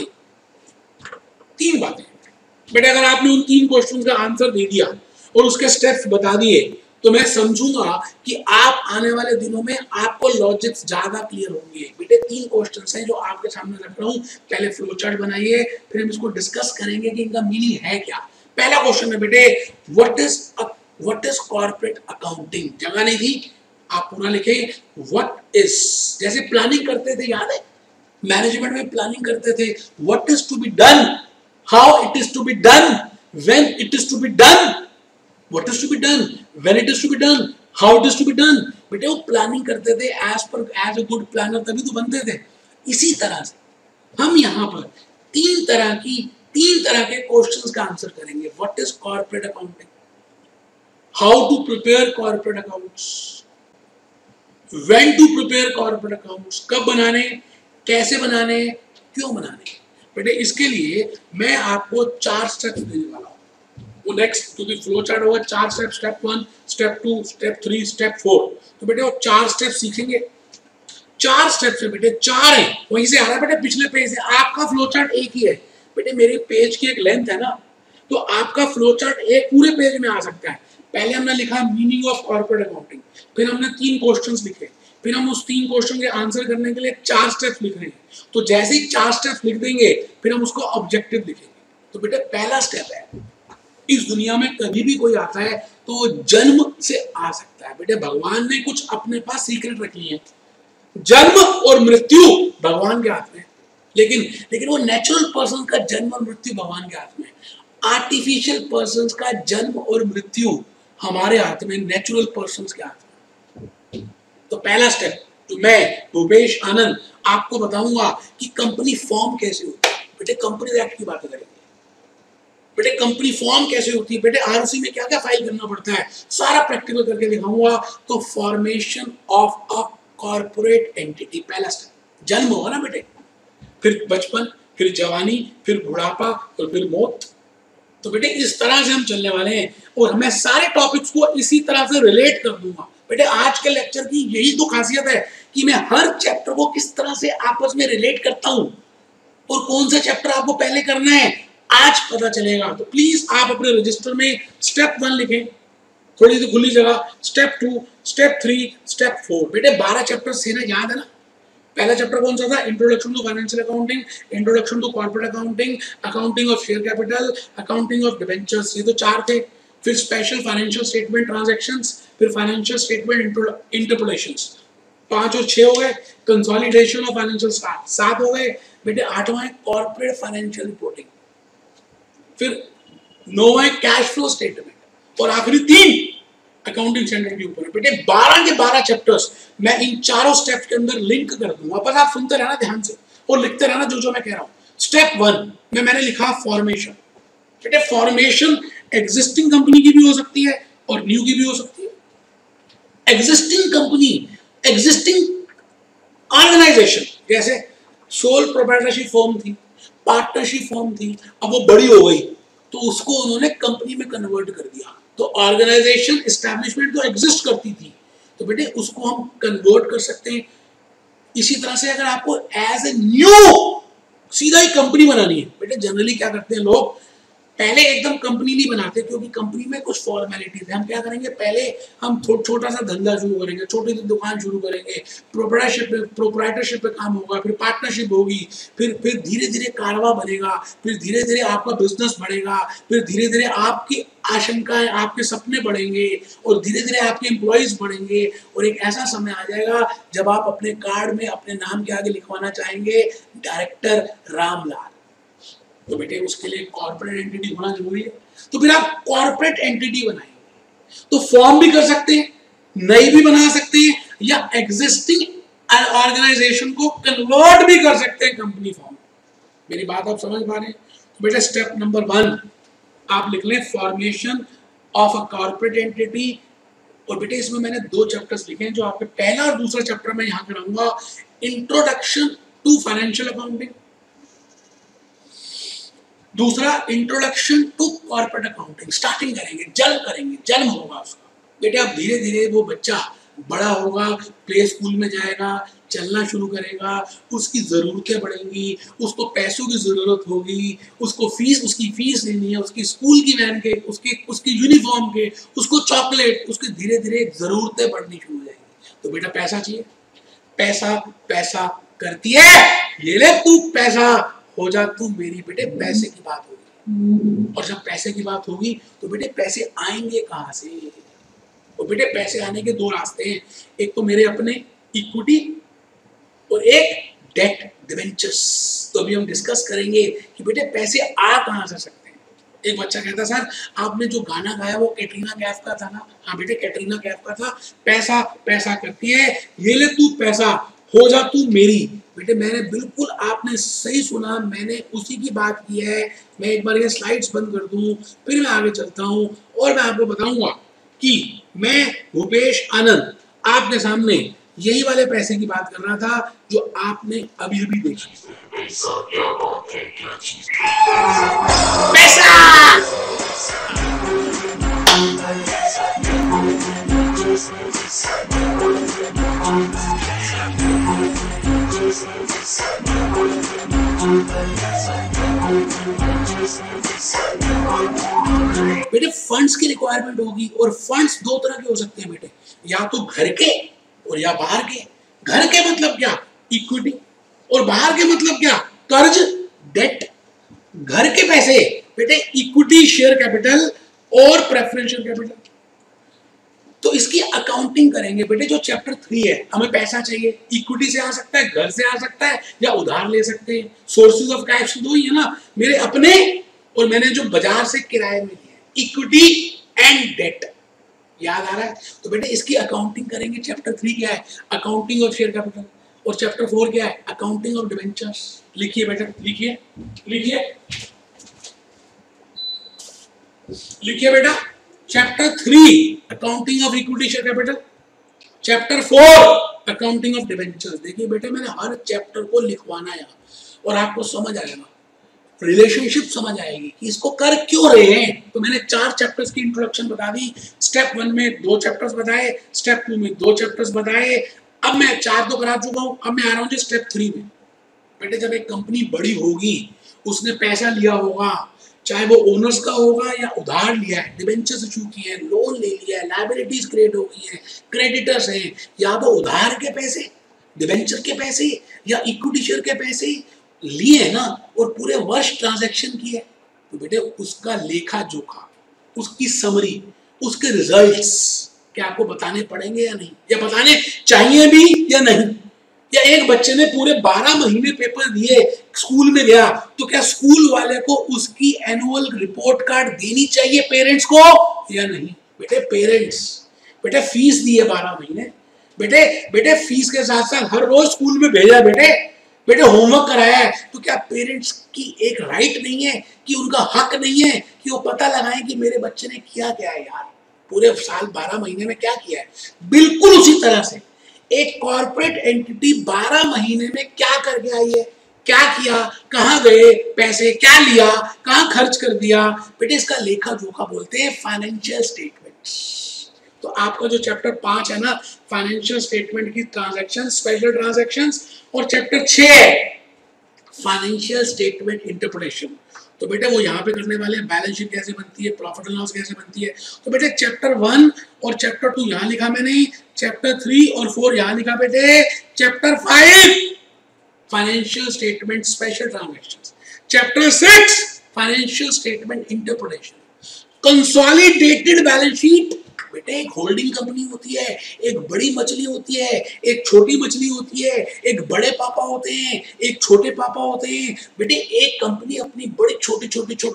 बेटे। अगर आपने उन 3 क्वेश्चंस का आंसर दे दिया और उसके स्टेप्स बता दिए, तो मैं समझूंगा कि आप आने वाले दिनों में आपको लॉजिक्स ज्यादा क्लियर होंगे। बेटे 3 क्वेश्चंस हैं जो आपके सामने रख रहा हूं, पहले फ्लो चार्ट बनाइए, फिर हम इसको डिस्कस करेंगे कि इनका मीनिंग है क्या। पहला क्वेश्चन है बेटे, व्हाट इज कॉर्पोरेट अकाउंटिंग। जगह नहीं थी, आप पूरा लिखे व्हाट इज, जैसे प्लानिंग करते थे, याद है मैनेजमेंट में प्लानिंग करते थे, what is to be done, how it is to be done, when it is to be done, what is to be done, when it is to be done, how it is to be done. बेटे वो planning करते थे as a good planner, तभी तो बनते थे। इसी तरह से हम यहाँ पर तीन तरह के क्वेश्चंस का आंसर करेंगे। What is corporate accounting, how to prepare corporate accounts, when to prepare corporate accounts, कब बनाने, कैसे बनाने, क्यों बनाने। बेटे इसके लिए मैं आपको 4 स्टेप्स देने वाला हूं। वो नेक्स्ट क्योंकि फ्लो चार्ट होगा 4 step, step 1, step 2, step 3, step 4। तो बेटे वो 4 स्टेप सीखेंगे। 4 स्टेप से बेटे 4 है, वहीं से आ रहा है बेटे पिछले पेज से। आपका फ्लो चार्ट एक ही है बेटे, मेरे पेज की एक लेंथ है ना, तो आपका फ्लो चार्ट एक पूरे पेज में आ सकता है। पहले हमने लिखा मीनिंग ऑफ कॉर्पोरेट अकाउंटिंग, फिर हमने 3 क्वेश्चंस लिखे, फिर हम उस 3 क्वेश्चन के आंसर करने के लिए 4 स्टेप्स लिख रहे हैं। तो जैसे ही 4 स्टेप्स लिख देंगे फिर हम उसको ऑब्जेक्टिव लिखेंगे। तो बेटे पहला स्टेप है, इस दुनिया में कभी भी कोई आता है तो जन्म से आ सकता है। बेटे भगवान ने कुछ अपने पास सीक्रेट रखी है, जन्म और मृत्यु भगवान के हाथ में, लेकिन वो नेचुरल पर्सन का जन्म और मृत्यु भगवान के हाथ में, आर्टिफिशियल पर्सन का जन्म और मृत्यु हमारे हाथ में, नेचुरल पर्सन के हाथ में। तो पहला स्टेप तो मैं भूपेश आनंद आपको बताऊंगा कि कंपनी फॉर्म कैसे होती है। बेटे कंपनी एक्ट की बात करेंगे, बेटे कंपनी फॉर्म कैसे होती है, बेटे आरसी में क्या क्या फाइल करना पड़ता है, सारा प्रैक्टिकल करके दिखाऊंगा। तो formation of a corporate entity, पहला स्टेप जन्म होगा ना बेटे, फिर बचपन, फिर जवानी, फिर बुढ़ापा और फिर मौत। तो बेटे इस तरह से हम चलने वाले हैं और मैं सारे टॉपिक्स को इसी तरह से रिलेट कर दूंगा। बेटे आज के लेक्चर की यही तो खासियत है कि मैं हर चैप्टर को किस तरह से आपस में रिलेट करता हूं और कौन सा चैप्टर आपको पहले करना है आज पता चलेगा। तो प्लीज आप अपने रजिस्टर में स्टेप 1 लिखें, थोड़ी सी खुली जगह, स्टेप 2, स्टेप 3, स्टेप 4। बेटे 12 चैप्टर से ना, याद है ना। पहला चैप्टर कौन सा था, introduction to financial accounting, introduction to corporate accounting, accounting of share capital, accounting of debentures, ये तो 4 थे। फिर स्पेशल फाइनेंशियल स्टेटमेंट ट्रांजैक्शंस, फिर फाइनेंशियल स्टेटमेंट इंटरपोलेशंस, 5 और 6 हो गए। कंसोलिडेशन ऑफ फाइनेंशियल स्टाफ 7 हो गए। बेटे 8वां है कॉर्पोरेट फाइनेंशियल रिपोर्टिंग, फिर 9वां है कैश फ्लो स्टेटमेंट और आखिरी 3 अकाउंटिंग स्टैंडर्ड के ऊपर। बेटे 12 के 12 चैप्टर्स मैं इन चारों स्टेप्स के अंदर लिंक कर दूंगा, बस आप सुनते रहना ध्यान से और लिखते रहना जो मैं कह रहा हूं। स्टेप 1 में मैंने लिखा फॉर्मेशन। बेटे फॉर्मेशन एग्जिस्टिंग कंपनी की भी हो सकती है और न्यू की भी हो सकती है। एग्जिस्टिंग कंपनी, एग्जिस्टिंग ऑर्गेनाइजेशन, जैसे सोल प्रोप्राइटरशिप फॉर्म थी, पार्टनरशिप फॉर्म थी, अब वो बड़ी हो गई तो उसको उन्होंने कंपनी में कन्वर्ट कर दिया। तो ऑर्गेनाइजेशन एस्टैब्लिशमेंट तो एग्जिस्ट करती थी, तो बेटे उसको हम कन्वर्ट कर सकते हैं। इसी तरह से अगर आपको एज ए न्यू सीधा ही कंपनी बनानी है, बेटे जनरली क्या करते हैं लोग, पहले एकदम कंपनी नहीं बनाते क्योंकि कंपनी में कुछ फॉर्मेलिटीज है। हम क्या करेंगे, पहले हम छोटा सा धंधा शुरू करेंगे, छोटी सी दुकान शुरू करेंगे, प्रोप्राइटरशिप पे काम होगा, फिर पार्टनरशिप होगी, फिर धीरे धीरे कारवा बनेगा, फिर धीरे धीरे आपका बिजनेस बढ़ेगा, फिर धीरे धीरे आपकी आशंकाएं, आपके सपने बढ़ेंगे और धीरे धीरे आपके एम्प्लॉयज बढ़ेंगे और एक ऐसा समय आ जाएगा जब आप अपने कार्ड में अपने नाम के आगे लिखवाना चाहेंगे डायरेक्टर रामलाल। तो बेटे उसके लिए कॉर्पोरेट एंटिटी होना जरूरी है। तो फिर आप कॉर्पोरेट एंटिटी बनाएंगे तो फॉर्म भी कर सकते हैं, नई भी बना सकते हैं, या एग्जिस्टिंग ऑर्गेनाइजेशन को कन्वर्ट भी कर सकते हैं कंपनी फॉर्म। मेरी बात आप समझ पा रहे हैं। तो बेटा स्टेप नंबर 1 आप लिख लें formation of a corporate entity. और बेटे इसमें मैंने 2 चैप्टर्स लिखे हैं जो आपके पहला और दूसरा चैप्टर में यहां कराऊंगा। इंट्रोडक्शन टू फाइनेंशियल अकाउंटिंग, दूसरा introduction to corporate accounting. Starting करेंगे, जन्म होगा उसका। बेटे आप धीरे धीरे वो बच्चा बड़ा होगा, प्ले स्कूल में जाएगा, चलना शुरू करेगा, उसकी ज़रूरतें बढ़ेंगी, उसको पैसों की ज़रूरत होगी, उसको उसकी फीस लेनी है, उसकी स्कूल की वैन के, उसकी यूनिफॉर्म के, उसको चॉकलेट, उसकी धीरे धीरे ज़रूरतें बढ़नी शुरू हो जाएंगी। तो बेटा पैसा चाहिए, पैसा पैसा करती है, ये ले तू पैसा, हो जा तू मेरी, बेटे पैसे की बात होगी। और जब पैसे की बात होगी तो बेटे पैसे आएंगे कहाँ से? तो बेटे पैसे आने के दो रास्ते हैं, एक तो मेरे अपने इक्विटी और एक डेट डिबेंचर्स। तो अभी हम डिस्कस करेंगे कि बेटे पैसे आ कहाँ से सकते हैं। एक बच्चा कहता सर आपने जो गाना गाया वो कैटरीना कैफ का था ना? हाँ बेटे कैटरीना कैफ का था। पैसा पैसा करती है, ये ले तू पैसा, हो जा तू मेरी। बेटे मैंने बिल्कुल, आपने सही सुना, मैंने उसी की बात की है। मैं एक बार ये स्लाइड्स बंद कर दूं, फिर मैं आगे चलता हूं और मैं आपको बताऊंगा कि मैं भूपेश आनंद आपके सामने यही वाले पैसे की बात कर रहा था जो आपने अभी अभी देखी। पैसा बेटे फंड्स की रिक्वायरमेंट होगी, और फंड्स दो तरह के हो सकते हैं बेटे, या तो घर के और या बाहर के। घर के मतलब क्या? इक्विटी। और बाहर के मतलब क्या? कर्ज, डेट। घर के पैसे बेटे इक्विटी शेयर कैपिटल और प्रेफरेंशियल कैपिटल। तो इसकी अकाउंटिंग करेंगे बेटे, जो चैप्टर 3 है। हमें पैसा चाहिए, इक्विटी से आ सकता है, घर से आ सकता है, या उधार ले सकते हैं। सोर्सेज ऑफ कैश दो ही है ना, मेरे अपने और मैंने जो बाजार से किराए में लिया, इक्विटी एंड डेट। याद आ रहा है? तो बेटे इसकी अकाउंटिंग करेंगे। चैप्टर 3 क्या है? Accounting of share capital. और चैप्टर 4 क्या है? Accounting of debentures. लिखिए बेटा, लिखिए लिखिए लिखिए बेटा। Chapter 3 accounting of equity share capital, chapter 4 accounting of debentures. देखिए बेटे मैंने हर चैप्टर को लिखवाना है और आपको समझ आएगा, रिलेशनशिप समझ आएगी कि इसको कर क्यों रहे हैं। तो मैंने 4 चैप्टर्स की इंट्रोडक्शन बता दी। स्टेप 1 में 2 चैप्टर्स बताए, स्टेप 2 में 2 चैप्टर्स बताए। अब मैं 4 तो करा चुका हूं, अब मैं आ रहा हूं जी स्टेप 3 में। बेटे जब एक कंपनी बड़ी होगी, उसने पैसा लिया होगा, चाहे वो ओनर्स का होगा या उधार लिया है, डिबेंचर्स इशू किए हैं, लोन ले लिया है, लायबिलिटीज क्रिएट हो गई हैं, क्रेडिटर्स हैं, या तो उधार के पैसे, डिबेंचर के पैसे, या इक्विटी शेयर के पैसे लिए ना, और पूरे वर्ष ट्रांजैक्शन किए, तो बेटे उसका लेखा जोखा, उसकी समरी, उसके रिजल्ट्स क्या आपको बताने पड़ेंगे या नहीं, या बताने चाहिए भी या नहीं। या एक बच्चे ने पूरे 12 महीने पेपर दिए, स्कूल में गया, तो क्या स्कूल वाले को उसकी एनुअल रिपोर्ट कार्ड देनी चाहिए पेरेंट्स को या नहीं? बेटे पेरेंट्स, बेटे फीस दी है 12 महीने, बेटे फीस के साथ साथ हर रोज स्कूल में भेजा, बेटे होमवर्क कराया है, तो क्या पेरेंट्स की एक राइट नहीं है, कि उनका हक नहीं है कि वो पता लगाएं कि मेरे बच्चे ने किया क्या है यार, पूरे साल 12 महीने में क्या किया है। बिल्कुल उसी तरह से एक कॉर्पोरेट एंटिटी 12 महीने में क्या करके आई है, क्या किया, कहां गए पैसे, क्या लिया, कहां खर्च कर दिया, बेटे इसका लेखा जोखा बोलते हैं फाइनेंशियल स्टेटमेंट्स। तो आपका जो चैप्टर 5 है ना, फाइनेंशियल स्टेटमेंट की ट्रांजैक्शन, स्पेशल ट्रांजैक्शंस, और चैप्टर 6 है फाइनेंशियल स्टेटमेंट इंटरप्रिटेशन। तो बेटे वो यहाँ पे करने वाले हैं, बैलेंस शीट कैसे बनती है, प्रॉफिट एंड लॉस कैसे बनती है। तो बेटे चैप्टर 1 और चैप्टर 2 यहाँ लिखा मैंने, चैप्टर 3 और 4 यहाँ लिखा बेटे, chapter 5 financial statement special transactions, chapter 6 financial statement interpretation, consolidated balance sheet. बेटे एक होल्डिंग कंपनी होती है, एक बड़ी मछली होती है, एक छोटी मछली होती है, एक बड़े पापा होते हैं, एक छोटे पापा होते हैं। बेटे एक कंपनी अपनी बड़ी छोटी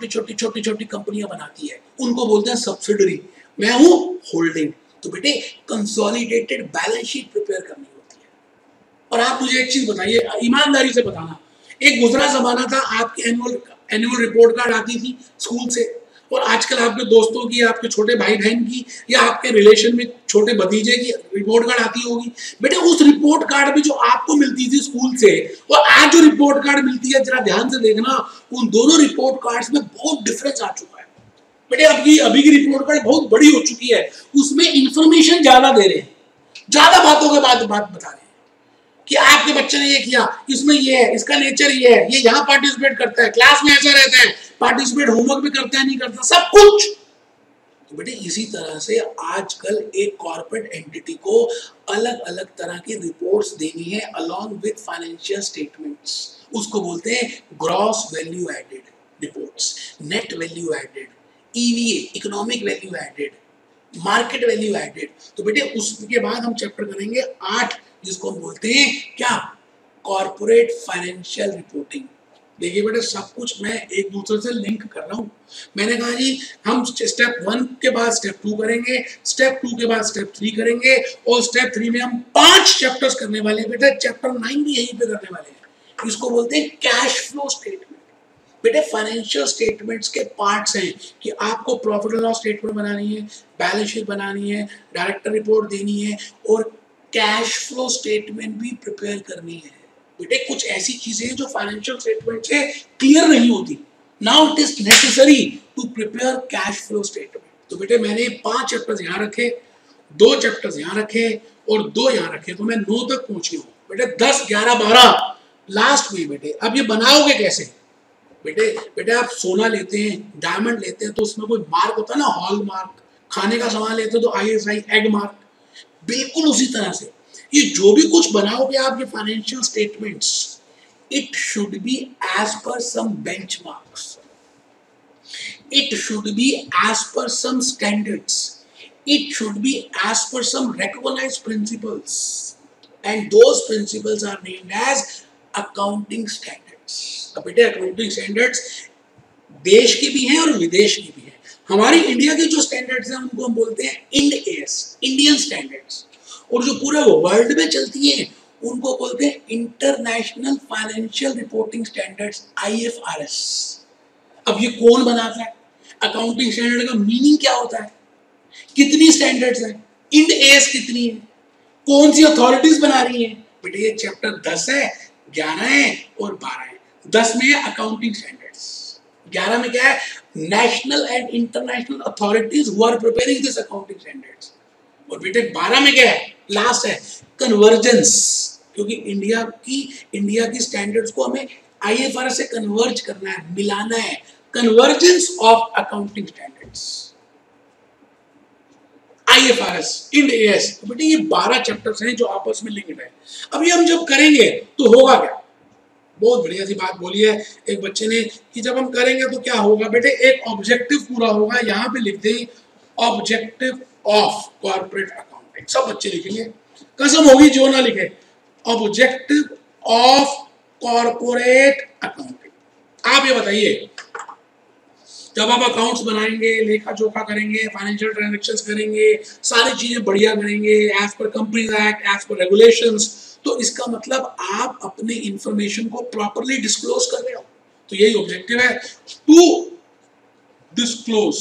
छोटी कंपनियां बनाती है, उनको बोलते हैं सब्सिडरी। मैं हूं होल्डिंग। तो बेटे कंसोलिडेटेड बैलेंस शीट प्रिपेयर करनी होती है। और आप मुझे एक चीज बताइए, ईमानदारी से बताना, एक गुजरा जमाना था आपकी एनुअल रिपोर्ट कार्ड आती थी स्कूल से, और आजकल आपके दोस्तों की, आपके छोटे भाई बहन की, या आपके रिलेशन में छोटे भतीजे की रिपोर्ट कार्ड आती होगी। बेटे उस रिपोर्ट कार्ड में जो आपको मिलती थी स्कूल से, और आज जो रिपोर्ट कार्ड मिलती है, जरा ध्यान से देखना, उन दोनों रिपोर्ट कार्ड्स में बहुत डिफरेंस आ चुका है। बेटे अभी की रिपोर्ट कार्ड बहुत बड़ी हो चुकी है, उसमें इंफॉर्मेशन ज्यादा दे रहे हैं, ज्यादा बातों के बात बता रहे हैं कि आपके बच्चे ने ये किया, इसमें ये है, इसका नेचर ये है, ये यहाँ पार्टिसिपेट करता है, क्लास में ऐसा रहता है, पार्टिसिपेट होमवर्क भी करता है नहीं करता, सब कुछ। तो बेटे इसी तरह से आजकल एक कॉर्पोरेट एंटिटी को अलग अलग तरह की रिपोर्ट्स देनी है अलॉन्ग विद फाइनेंशियल स्टेटमेंट्स। उसको बोलते हैं gross value added reports, net value added, EVA economic value added, market value added. तो बेटे उसके बाद हम चैप्टर करेंगे 8 जिसको हम बोलते हैं क्या, कॉर्पोरेट फाइनेंशियल रिपोर्टिंग। देखिए बेटे सब कुछ मैं एक दूसरे से लिंक कर रहा हूँ। मैंने कहा जी हम स्टेप 1 के बाद स्टेप 2 करेंगे, स्टेप 2 के बाद स्टेप 3 करेंगे और स्टेप 3 में हम 5 चैप्टर्स करने वाले हैं बेटे। चैप्टर 9 भी यहीं पे करने वाले हैं। इसको बोलते हैं कैश फ्लो स्टेटमेंट। बेटे फाइनेंशियल स्टेटमेंट्स के पार्ट्स हैं कि आपको प्रॉफिट एंड लॉस स्टेटमेंट बनानी है, बैलेंस शीट बनानी है, डायरेक्टर रिपोर्ट देनी है और कैश फ्लो स्टेटमेंट भी प्रिपेयर करनी है। बेटे कुछ ऐसी चीजें हैं जो फाइनेंशियल स्टेटमेंट से क्लियर नहीं होती। Now it is necessary to prepare cash flow statement. तो बेटे मैंने 5 चैप्टर्स यहाँ रखे, 2 चैप्टर्स यहाँ रखे और 2 यहाँ रखे, तो मैं 9 तक पहुंच गया हूँ। बेटे 10, 11, 12 लास्ट में। बेटे अब ये बनाओगे कैसे? बेटे आप सोना लेते हैं, डायमंड लेते हैं तो उसमें कोई मार्क होता है ना, हॉल मार्क। खाने का सामान लेते हो तो ISI एग मार्क। बिल्कुल उसी तरह से ये जो भी कुछ बनाओगे आप ये financial statements, it should be as per some benchmarks, it should be as per some standards, it should be as per some recognized principles and those principles are named as accounting standards। अब बेटे accounting standards देश की भी हैं और विदेश की भी हैं। हमारी इंडिया के जो स्टैंडर्ड्स हैं उनको हम बोलते हैं IND-AS, इंडियन स्टैंडर्ड्स, और जो पूरे वर्ल्ड में चलती हैं उनको बोलते हैं international financial reporting standards, IFRS। अब ये कौन बनाता है? अकाउंटिंग स्टैंडर्ड का मीनिंग क्या होता है? कितनी स्टैंडर्ड्स हैं? IND-AS कितनी है? कौन सी अथॉरिटीज बना रही हैं? बेटे ये चैप्टर 10 है, 11 है और 12 है। 10 में है अकाउंटिंग स्टैंडर्ड्स, 11 में क्या है, national and international authorities who are preparing this accounting standards, और बेटे 12 में क्या है, लास्ट है कन्वर्जेंस, क्योंकि इंडिया की स्टैंडर्ड्स को हमें IFRS से कन्वर्ज करना है, मिलाना है। Convergence of accounting standards, IFRS, IND-AS। तो बेटे ये 12 चैप्टर्स हैं जो आपस में लिंक्ड है। अभी हम जब करेंगे तो होगा क्या? बहुत बढ़िया सी बात बोली है एक बच्चे ने कि जब हम करेंगे तो क्या होगा। बेटे एक ऑब्जेक्टिव पूरा होगा, यहाँ पे लिख दें ऑब्जेक्टिव ऑफ कॉर्पोरेट अकाउंटिंग। सब बच्चे लिखेंगे, कसम होगी जो ना लिखे, ऑब्जेक्टिव ऑफ कॉर्पोरेट अकाउंटिंग। आप ये बताइए जब आप अकाउंट्स बनाएंगे, लेखा जोखा करेंगे, फाइनेंशियल ट्रांजैक्शंस करेंगे, सारी चीजें बढ़िया करेंगे as per companies act, as per regulations, तो इसका मतलब आप अपने इंफॉर्मेशन को प्रॉपर्ली डिस्क्लोज कर रहे हो। तो यही ऑब्जेक्टिव है, टू डिस्क्लोज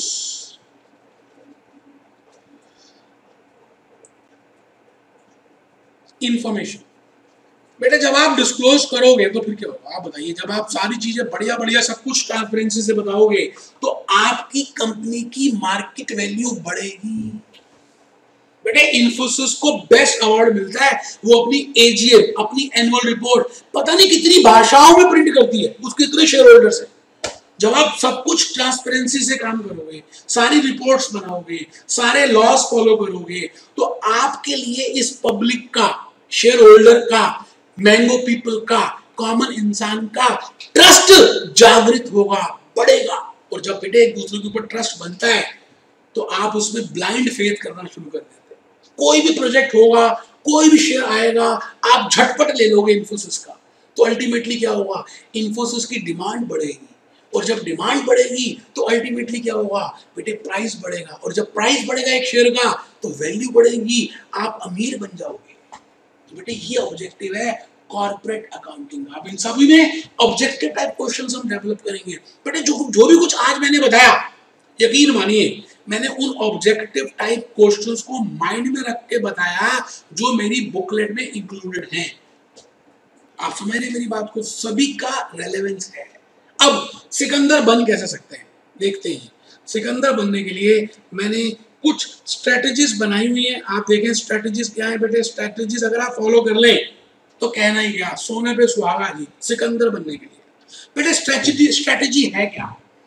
इंफॉर्मेशन। बेटे जब आप डिस्क्लोज करोगे तो फिर क्या होगा आप बताइए। जब आप सारी चीजें बढ़िया बढ़िया सब कुछ ट्रांसपेरेंसी से बताओगे तो आपकी कंपनी की मार्केट वैल्यू बढ़ेगी। बेटे इन्फोसिस को बेस्ट अवार्ड मिलता है, वो अपनी AGM, अपनी एनुअल रिपोर्ट पता नहीं कितनी भाषाओं में प्रिंट करती है, उसके इतने शेयर होल्डर्स हैं। जब आप सब कुछ ट्रांसपेरेंसी से काम करोगे, सारी रिपोर्ट्स बनाओगे, सारे लॉस फॉलो करोगे, तो आपके लिए इस पब्लिक का, शेयर होल्डर का, मैंगो पीपल का, कॉमन इंसान का ट्रस्ट जागृत होगा, बढ़ेगा। और जब बेटे एक दूसरे के ऊपर ट्रस्ट बनता है तो आप उसमें ब्लाइंड फेथ करना शुरू कर देते हैं। कोई भी प्रोजेक्ट होगा, कोई भी शेयर आएगा, आप झटपट ले लोगे इन्फोसिस का, तो अल्टीमेटली क्या होगा, इन्फोसिस की डिमांड बढ़ेगी, और जब डिमांड बढ़ेगी तो अल्टीमेटली क्या होगा बेटे, प्राइस बढ़ेगा, और जब प्राइस बढ़ेगा एक शेयर का तो वैल्यू बढ़ेगी, आप अमीर बन जाओगे। तो बेटे ये ऑब्जेक्टिव है कॉर्पोरेट अकाउंटिंग। आप इन सभी में ऑब्जेक्टिव टाइप क्वेश्चंस हम डेवलप करेंगे। बेटे जो भी कुछ आज मैंने बताया, यकीन मानिए मैंने उन ऑब्जेक्टिव टाइप क्वेश्चंस को माइंड में रख के बताया जो मेरी बुकलेट में इंक्लूडेड हैं। आप समझ रहे मेरी बात को, सभी का रेलेवेंस है। अब सिकंदर बन कैसे सकते हैं देखते हैं। सिकंदर बनने के लिए मैंने कुछ स्ट्रेटजीज बनाई हुई हैं, आप देखें स्ट्रेटजीज क्या है। बेटे स्ट्रेटजीज अगर आप फॉलो कर लें तो कहना ही क्या, सोने पे सुहागा जी, सिकंदर बनने के लिए। बेटे स्ट्रेटेजी है क्या?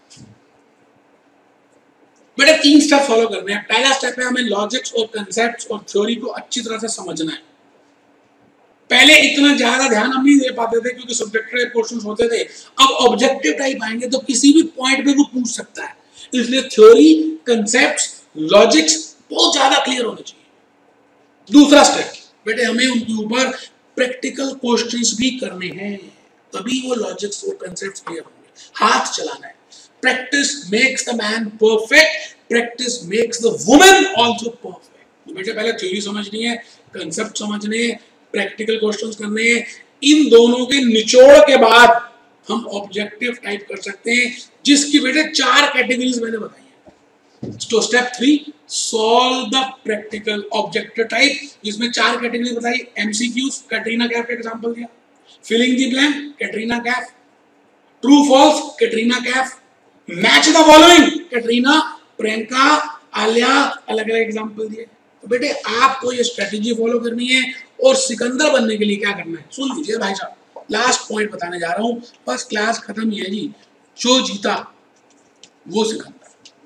बेटे 3 स्टेप फॉलो करने हैं। पहला स्टेप है हमें लॉजिक्स और कंसेप्ट्स और थ्योरी को अच्छी तरह से समझना है। पहले इतना ज्यादा ध्यान हम नहीं दे पाते थे क्योंकि सब्जेक्टिव क्वेश्चंस होते थे। अब ऑब्जेक्टिव टाइप आएंगे तो किसी भी पॉइंट पे वो पूछ सकता है, इसलिए थ्योरी, कंसेप्ट्स, लॉजिक्स बहुत ज्यादा क्लियर होने चाहिए। दूसरा स्टेप बेटे हमें उनके ऊपर प्रैक्टिकल क्वेश्चंस भी करने हैं, तभी वो लॉजिक्स और कंसेप्ट्स क्लियर होंगे। हाथ चलाना है। Practice makes the man perfect, practice makes the woman also perfect. तो बेटे पहले थ्योरी समझनी है, कंसेप्ट समझने हैं, प्रैक्टिकल क्वेश्चंस करने हैं। इन दोनों के निचोड़ के बाद हम ऑब्जेक्टिव टाइप कर सकते हैं, जिसकी बेटे 4 कैटेगरीज मैंने बताई है। तो step 3 solve the practical objective type, जिसमें 4 कैटेगरी बताई। एमसीक्यूज, कैटरीना कैफ का एग्जांपल दिया। Filling the blank, Katrina Kaif. True false, Katrina Kaif. Match the following, Katrina, Priyanka, Alia, अलग अलग एग्जांपल दिए। तो बेटे आपको ये स्ट्रेटेजी फॉलो करनी है और सिकंदर बनने के लिए क्या करना है सुन लीजिए भाई साहब। लास्ट पॉइंट बताने जा रहा हूं, बस क्लास खत्म ही है जी। जो जीता वो सिकंदर,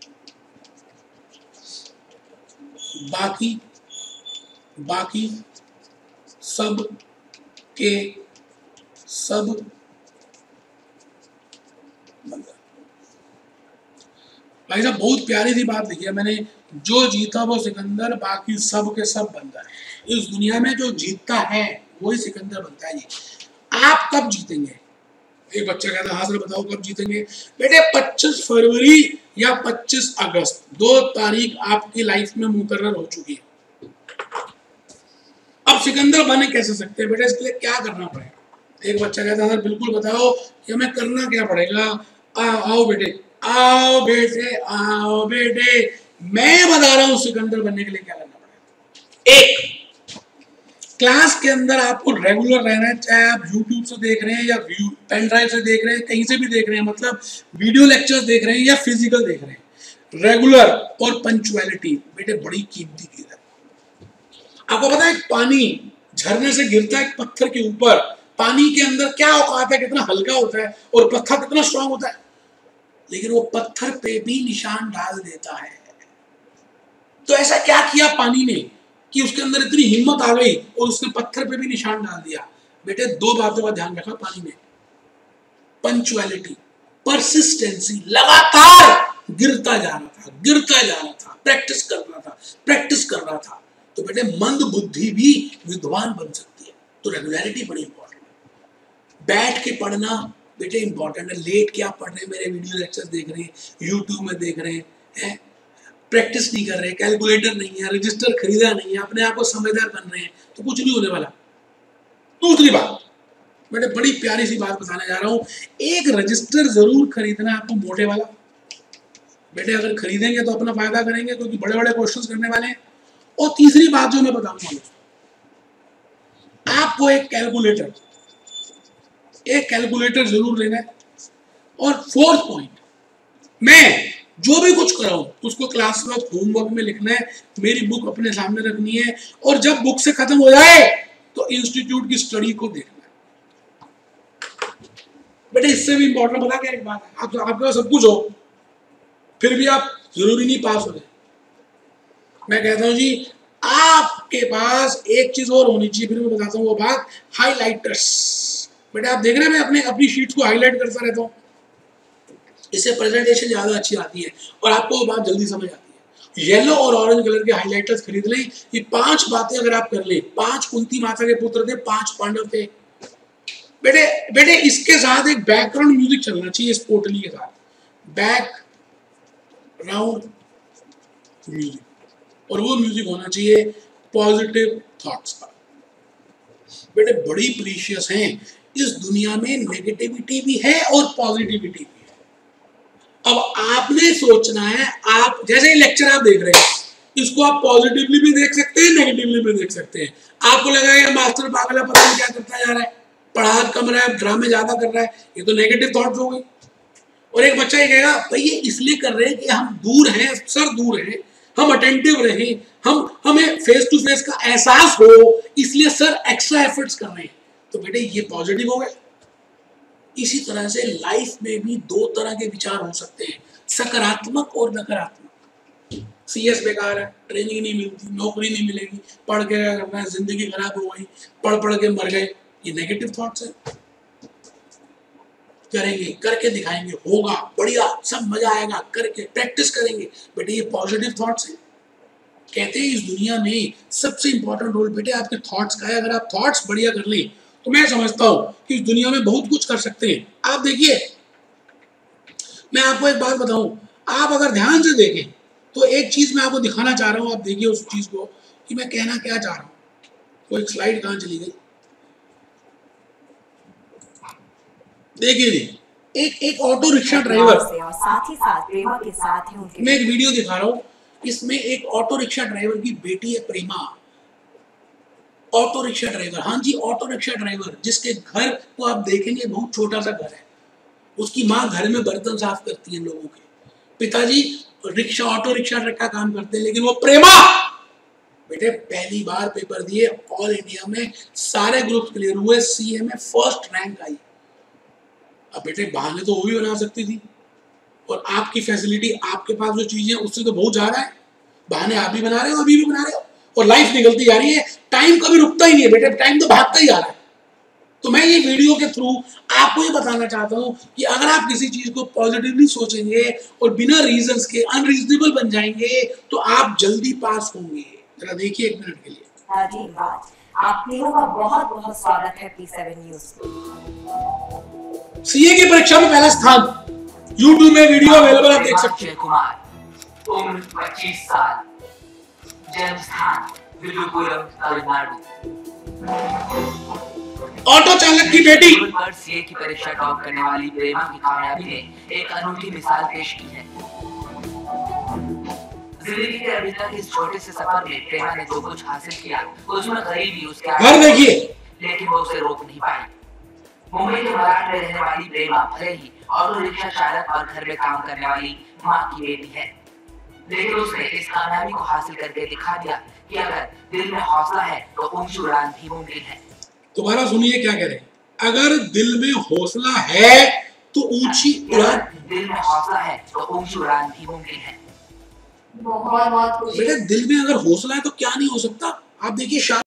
बाकी सब के सब बंदा। भाई साहब बहुत प्यारी सी बात लिखी है मैंने, जो जीता वो सिकंदर, बाकी सब के सब बंदर। इस दुनिया में जो जीतता है वही सिकंदर बनता है जी। आप कब जीतेंगे? एक बच्चा कहता है हाँ सर बताओ कब जीतेंगे। बेटे 25 फरवरी या 25 अगस्त 2 तारीख आपकी लाइफ में मुकर्रर हो चुकी है। अब सिकंदर बने कैसे सकते हैं बेटे, इसके लिए क्या करना पड़ेगा? एक बच्चा कहता है सर बिल्कुल बताओ कि हमें करना क्या पड़ेगा। आओ बेटे, आओ बेटे, आओ बेटे, मैं बता रहा हूं सिकंदर बनने के लिए क्या करना पड़ेगा। एक, क्लास के अंदर आपको रेगुलर रहना है, चाहे आप YouTube से देख रहे हैं या पेन ड्राइव से देख रहे हैं, कहीं से भी देख रहे हैं, मतलब वीडियो लेक्चर्स देख रहे हैं या फिजिकल देख रहे हैं। रेगुलर और पंक्चुअलिटी बेटे बड़ी कीमती चीज है। आपको पता है पानी झरने से गिरता है पत्थर के ऊपर, पानी के अंदर क्या औकात है, कितना हल्का होता है और पत्थर कितना स्ट्रांग होता है, लेकिन वो पत्थर पे भी निशान डाल देता है। तो ऐसा क्या किया पानी ने कि उसके अंदर इतनी हिम्मत आ गई और उसने पत्थर पे भी निशान डाल दिया? बेटे 2 बातों का ध्यान रखा पानी ने, पंक्चुअलिटी, परसिस्टेंसी, लगातार गिरता जा रहा था, प्रैक्टिस कर रहा था। तो बेटे मंद बुद्धि भी विद्वान बन सकती है, तो रेगुलरिटी बड़ी इंपॉर्टेंट है। बैठ के पढ़ना बेटे इंपॉर्टेंट है। लेट के आप पढ़ रहे हैं, मेरे वीडियो लेक्चर देख रहे हैं, यूट्यूब में देख रहे हैं, प्रैक्टिस नहीं कर रहे, कैलकुलेटर नहीं है, रजिस्टर खरीदा नहीं है, अपने आप को समझदार बन रहे हैं, तो कुछ नहीं होने वाला। दूसरी बात बेटे बड़ी प्यारी सी बात बताने जा रहा हूं, एक रजिस्टर जरूर खरीदना है आपको मोटे वाला। बेटे अगर खरीदेंगे तो अपना फायदा करेंगे क्योंकि बड़े बड़े क्वेश्चंस करने वाले हैं। और तीसरी बात जो मैं बताऊंगा, आपको एक कैलकुलेटर जरूर लेना है। और 4th पॉइंट, मैं जो भी कुछ कर रहा हूं उसको क्लास में होमवर्क में लिखना है, मेरी बुक अपने सामने रखनी है, और जब बुक से खत्म हो जाए तो इंस्टीट्यूट की स्टडी को देखना है। बेटे इससे भी इंपॉर्टेंट पता क्या एक बात है, आपके पास सब कुछ हो फिर भी आप जरूरी नहीं पास हो जाए। मैं कहता हूं जी आपके पास एक चीज और होनी चाहिए, फिर मैं बताता हूं वो बात, हाइलाइटर्स। बेटे आप देख रहे हैं मैं अपनी शीट्स को हाईलाइट करता रहता हूं, इससे प्रेजेंटेशन ज्यादा अच्छी आती है और आपको वो बात जल्दी समझ आती है। येलो और ऑरेंज कलर के हाइलाइटर्स खरीद लें। ये 5 बातें अगर आप कर लें, 5 कुंती माता के पुत्र थे, 5 पांडव थे। बेटे इसके साथ एक बैकग्राउंड म्यूजिक चलना चाहिए, इस पोटली के साथ बैकग्राउंड म्यूजिक, और वो म्यूजिक होना चाहिए पॉजिटिव थॉट्स का। बेटे बड़ी प्रीशियस हैं इस दुनिया में, नेगेटिविटी भी है और पॉजिटिविटी भी है। अब आपने सोचना है, आप जैसे लेक्चर आप देख रहे हैं इसको आप पॉजिटिवली भी देख सकते हैं, नेगेटिवली भी देख सकते हैं। आपको लगा ये मास्टर पागल है, पता नहीं क्या करता जा रहा है, पढ़ा कम रहा है, ड्रामे ज्यादा कर रहा है, ये तो नेगेटिव थॉट्स हो गई। और एक बच्चा ये कहेगा भाई ये इसलिए कर रहे हैं कि हम दूर हैं, सर दूर हैं, हम अटेंटिव रहें, हमें फेस टू फेस का एहसास हो, इसलिए सर एक्स्ट्रा एफर्ट्स कर रहे हैं। तो बेटे ये पॉजिटिव हो गया। इसी तरह से लाइफ में भी दो तरह के विचार हो सकते हैं, सकारात्मक और नकारात्मक। सीएस बेकार है, ट्रेनिंग नहीं मिलती, नौकरी नहीं मिलेगी, पढ़ के क्या करना है, जिंदगी खराब हो गई, पढ़ के मर गए, ये नेगेटिव थॉट्स है। करेंगे, करके दिखाएंगे, होगा बढ़िया, सब मजा आएगा, करके प्रैक्टिस करेंगे, बेटे ये पॉजिटिव थॉट्स हैं। कहते हैं इस दुनिया में सबसे इंपॉर्टेंट रोल बेटे आपके थॉट्स का है। अगर आप थॉट्स बढ़िया कर लें तो मैं समझता हूं कि इस दुनिया में बहुत कुछ कर सकते हैं। आप देखिए, मैं आपको एक बात बताऊं, आप अगर ध्यान से देखें तो एक चीज मैं आपको दिखाना चाह रहा हूं, आप देखिए उस चीज को कि मैं कहना क्या चाह रहा हूं। वो एक स्लाइड कहां चली गई, देखिए जी, एक ऑटो रिक्शा ड्राइवर, साथ ही साथ प्रेमा के साथ ही उनके, मैं एक वीडियो दिखा रहा हूं, इसमें एक ऑटो रिक्शा ड्राइवर की बेटी है प्रेमा। ऑटो रिक्शा ड्राइवर, हाँ जी ऑटो रिक्शा ड्राइवर, जिसके घर को आप देखेंगे बहुत छोटा सा घर है। उसकी माँ घर में बर्तन साफ करती है लोगों के, पिताजी रिक्शा ऑटो रिक्शा का काम करते हैं, लेकिन वो प्रेमा बेटे पहली बार पेपर दिए, ऑल इंडिया में सारे ग्रुप क्लियर हुए, सीए में फर्स्ट रैंक आई। अब बेटे बहाने तो वो भी बना सकती थी, और आपकी फैसिलिटी, आपके पास जो चीजें उससे तो बहुत ज्यादा है, बहाने आप भी बना रहे हो, अभी भी बना रहे हो, और लाइफ निकलती जा रही है, टाइम कभी रुकता ही नहीं है बेटे, टाइम तो भागता ही जा रहा है। तो मैं ये वीडियो के थ्रू आपको ये बताना चाहता हूं कि अगर आप किसी चीज को पॉजिटिवली सोचेंगे और बिना रीजंस के अनरीजनेबल बन जाएंगे तो आप जल्दी पास होंगे। जरा देखिए एक मिनट के लिए। आप तीनों का बहुत बहुत स्वागत है P7 न्यूज़। सीए की परीक्षा में पहला स्थान, YouTube में वीडियो अवेलेबल, आप देख सकते हैं। कुमार, उम्र 25 साल, जन्म स्थान विलुपुरम, तमिलनाडु। ऑटो चालक की बेटी, सीए की परीक्षा टॉप करने वाली प्रेमा की कामयाबी ने एक अनूठी मिसाल पेश की है। जिंदगी के अभी तक इस छोटे से सफर में प्रेमा ने जो कुछ हासिल किया उसमें गरीबी उसके घर देखिए, लेकिन वो उसे रोक नहीं पाई। मुंबई के मराठ में रहने वाली प्रेमा भले ही ऑटो रिक्शा चालक और घर में काम करने वाली माँ की बेटी है, लेकिन उसने इस कामयाबी को हासिल करके दिखा दिया कि अगर दिल में हौसला है तो ऊंची उड़ान भी मुमकिन है। दोबारा सुनिए क्या कह रहे हैं, अगर दिल में हौसला है तो ऊंची उड़ान, दिल में हौसला है तो ऊंची उड़ान भी मुमकिन है। बहुत बहुत बेटा दिल में अगर हौसला है तो क्या नहीं हो सकता। आप देखिए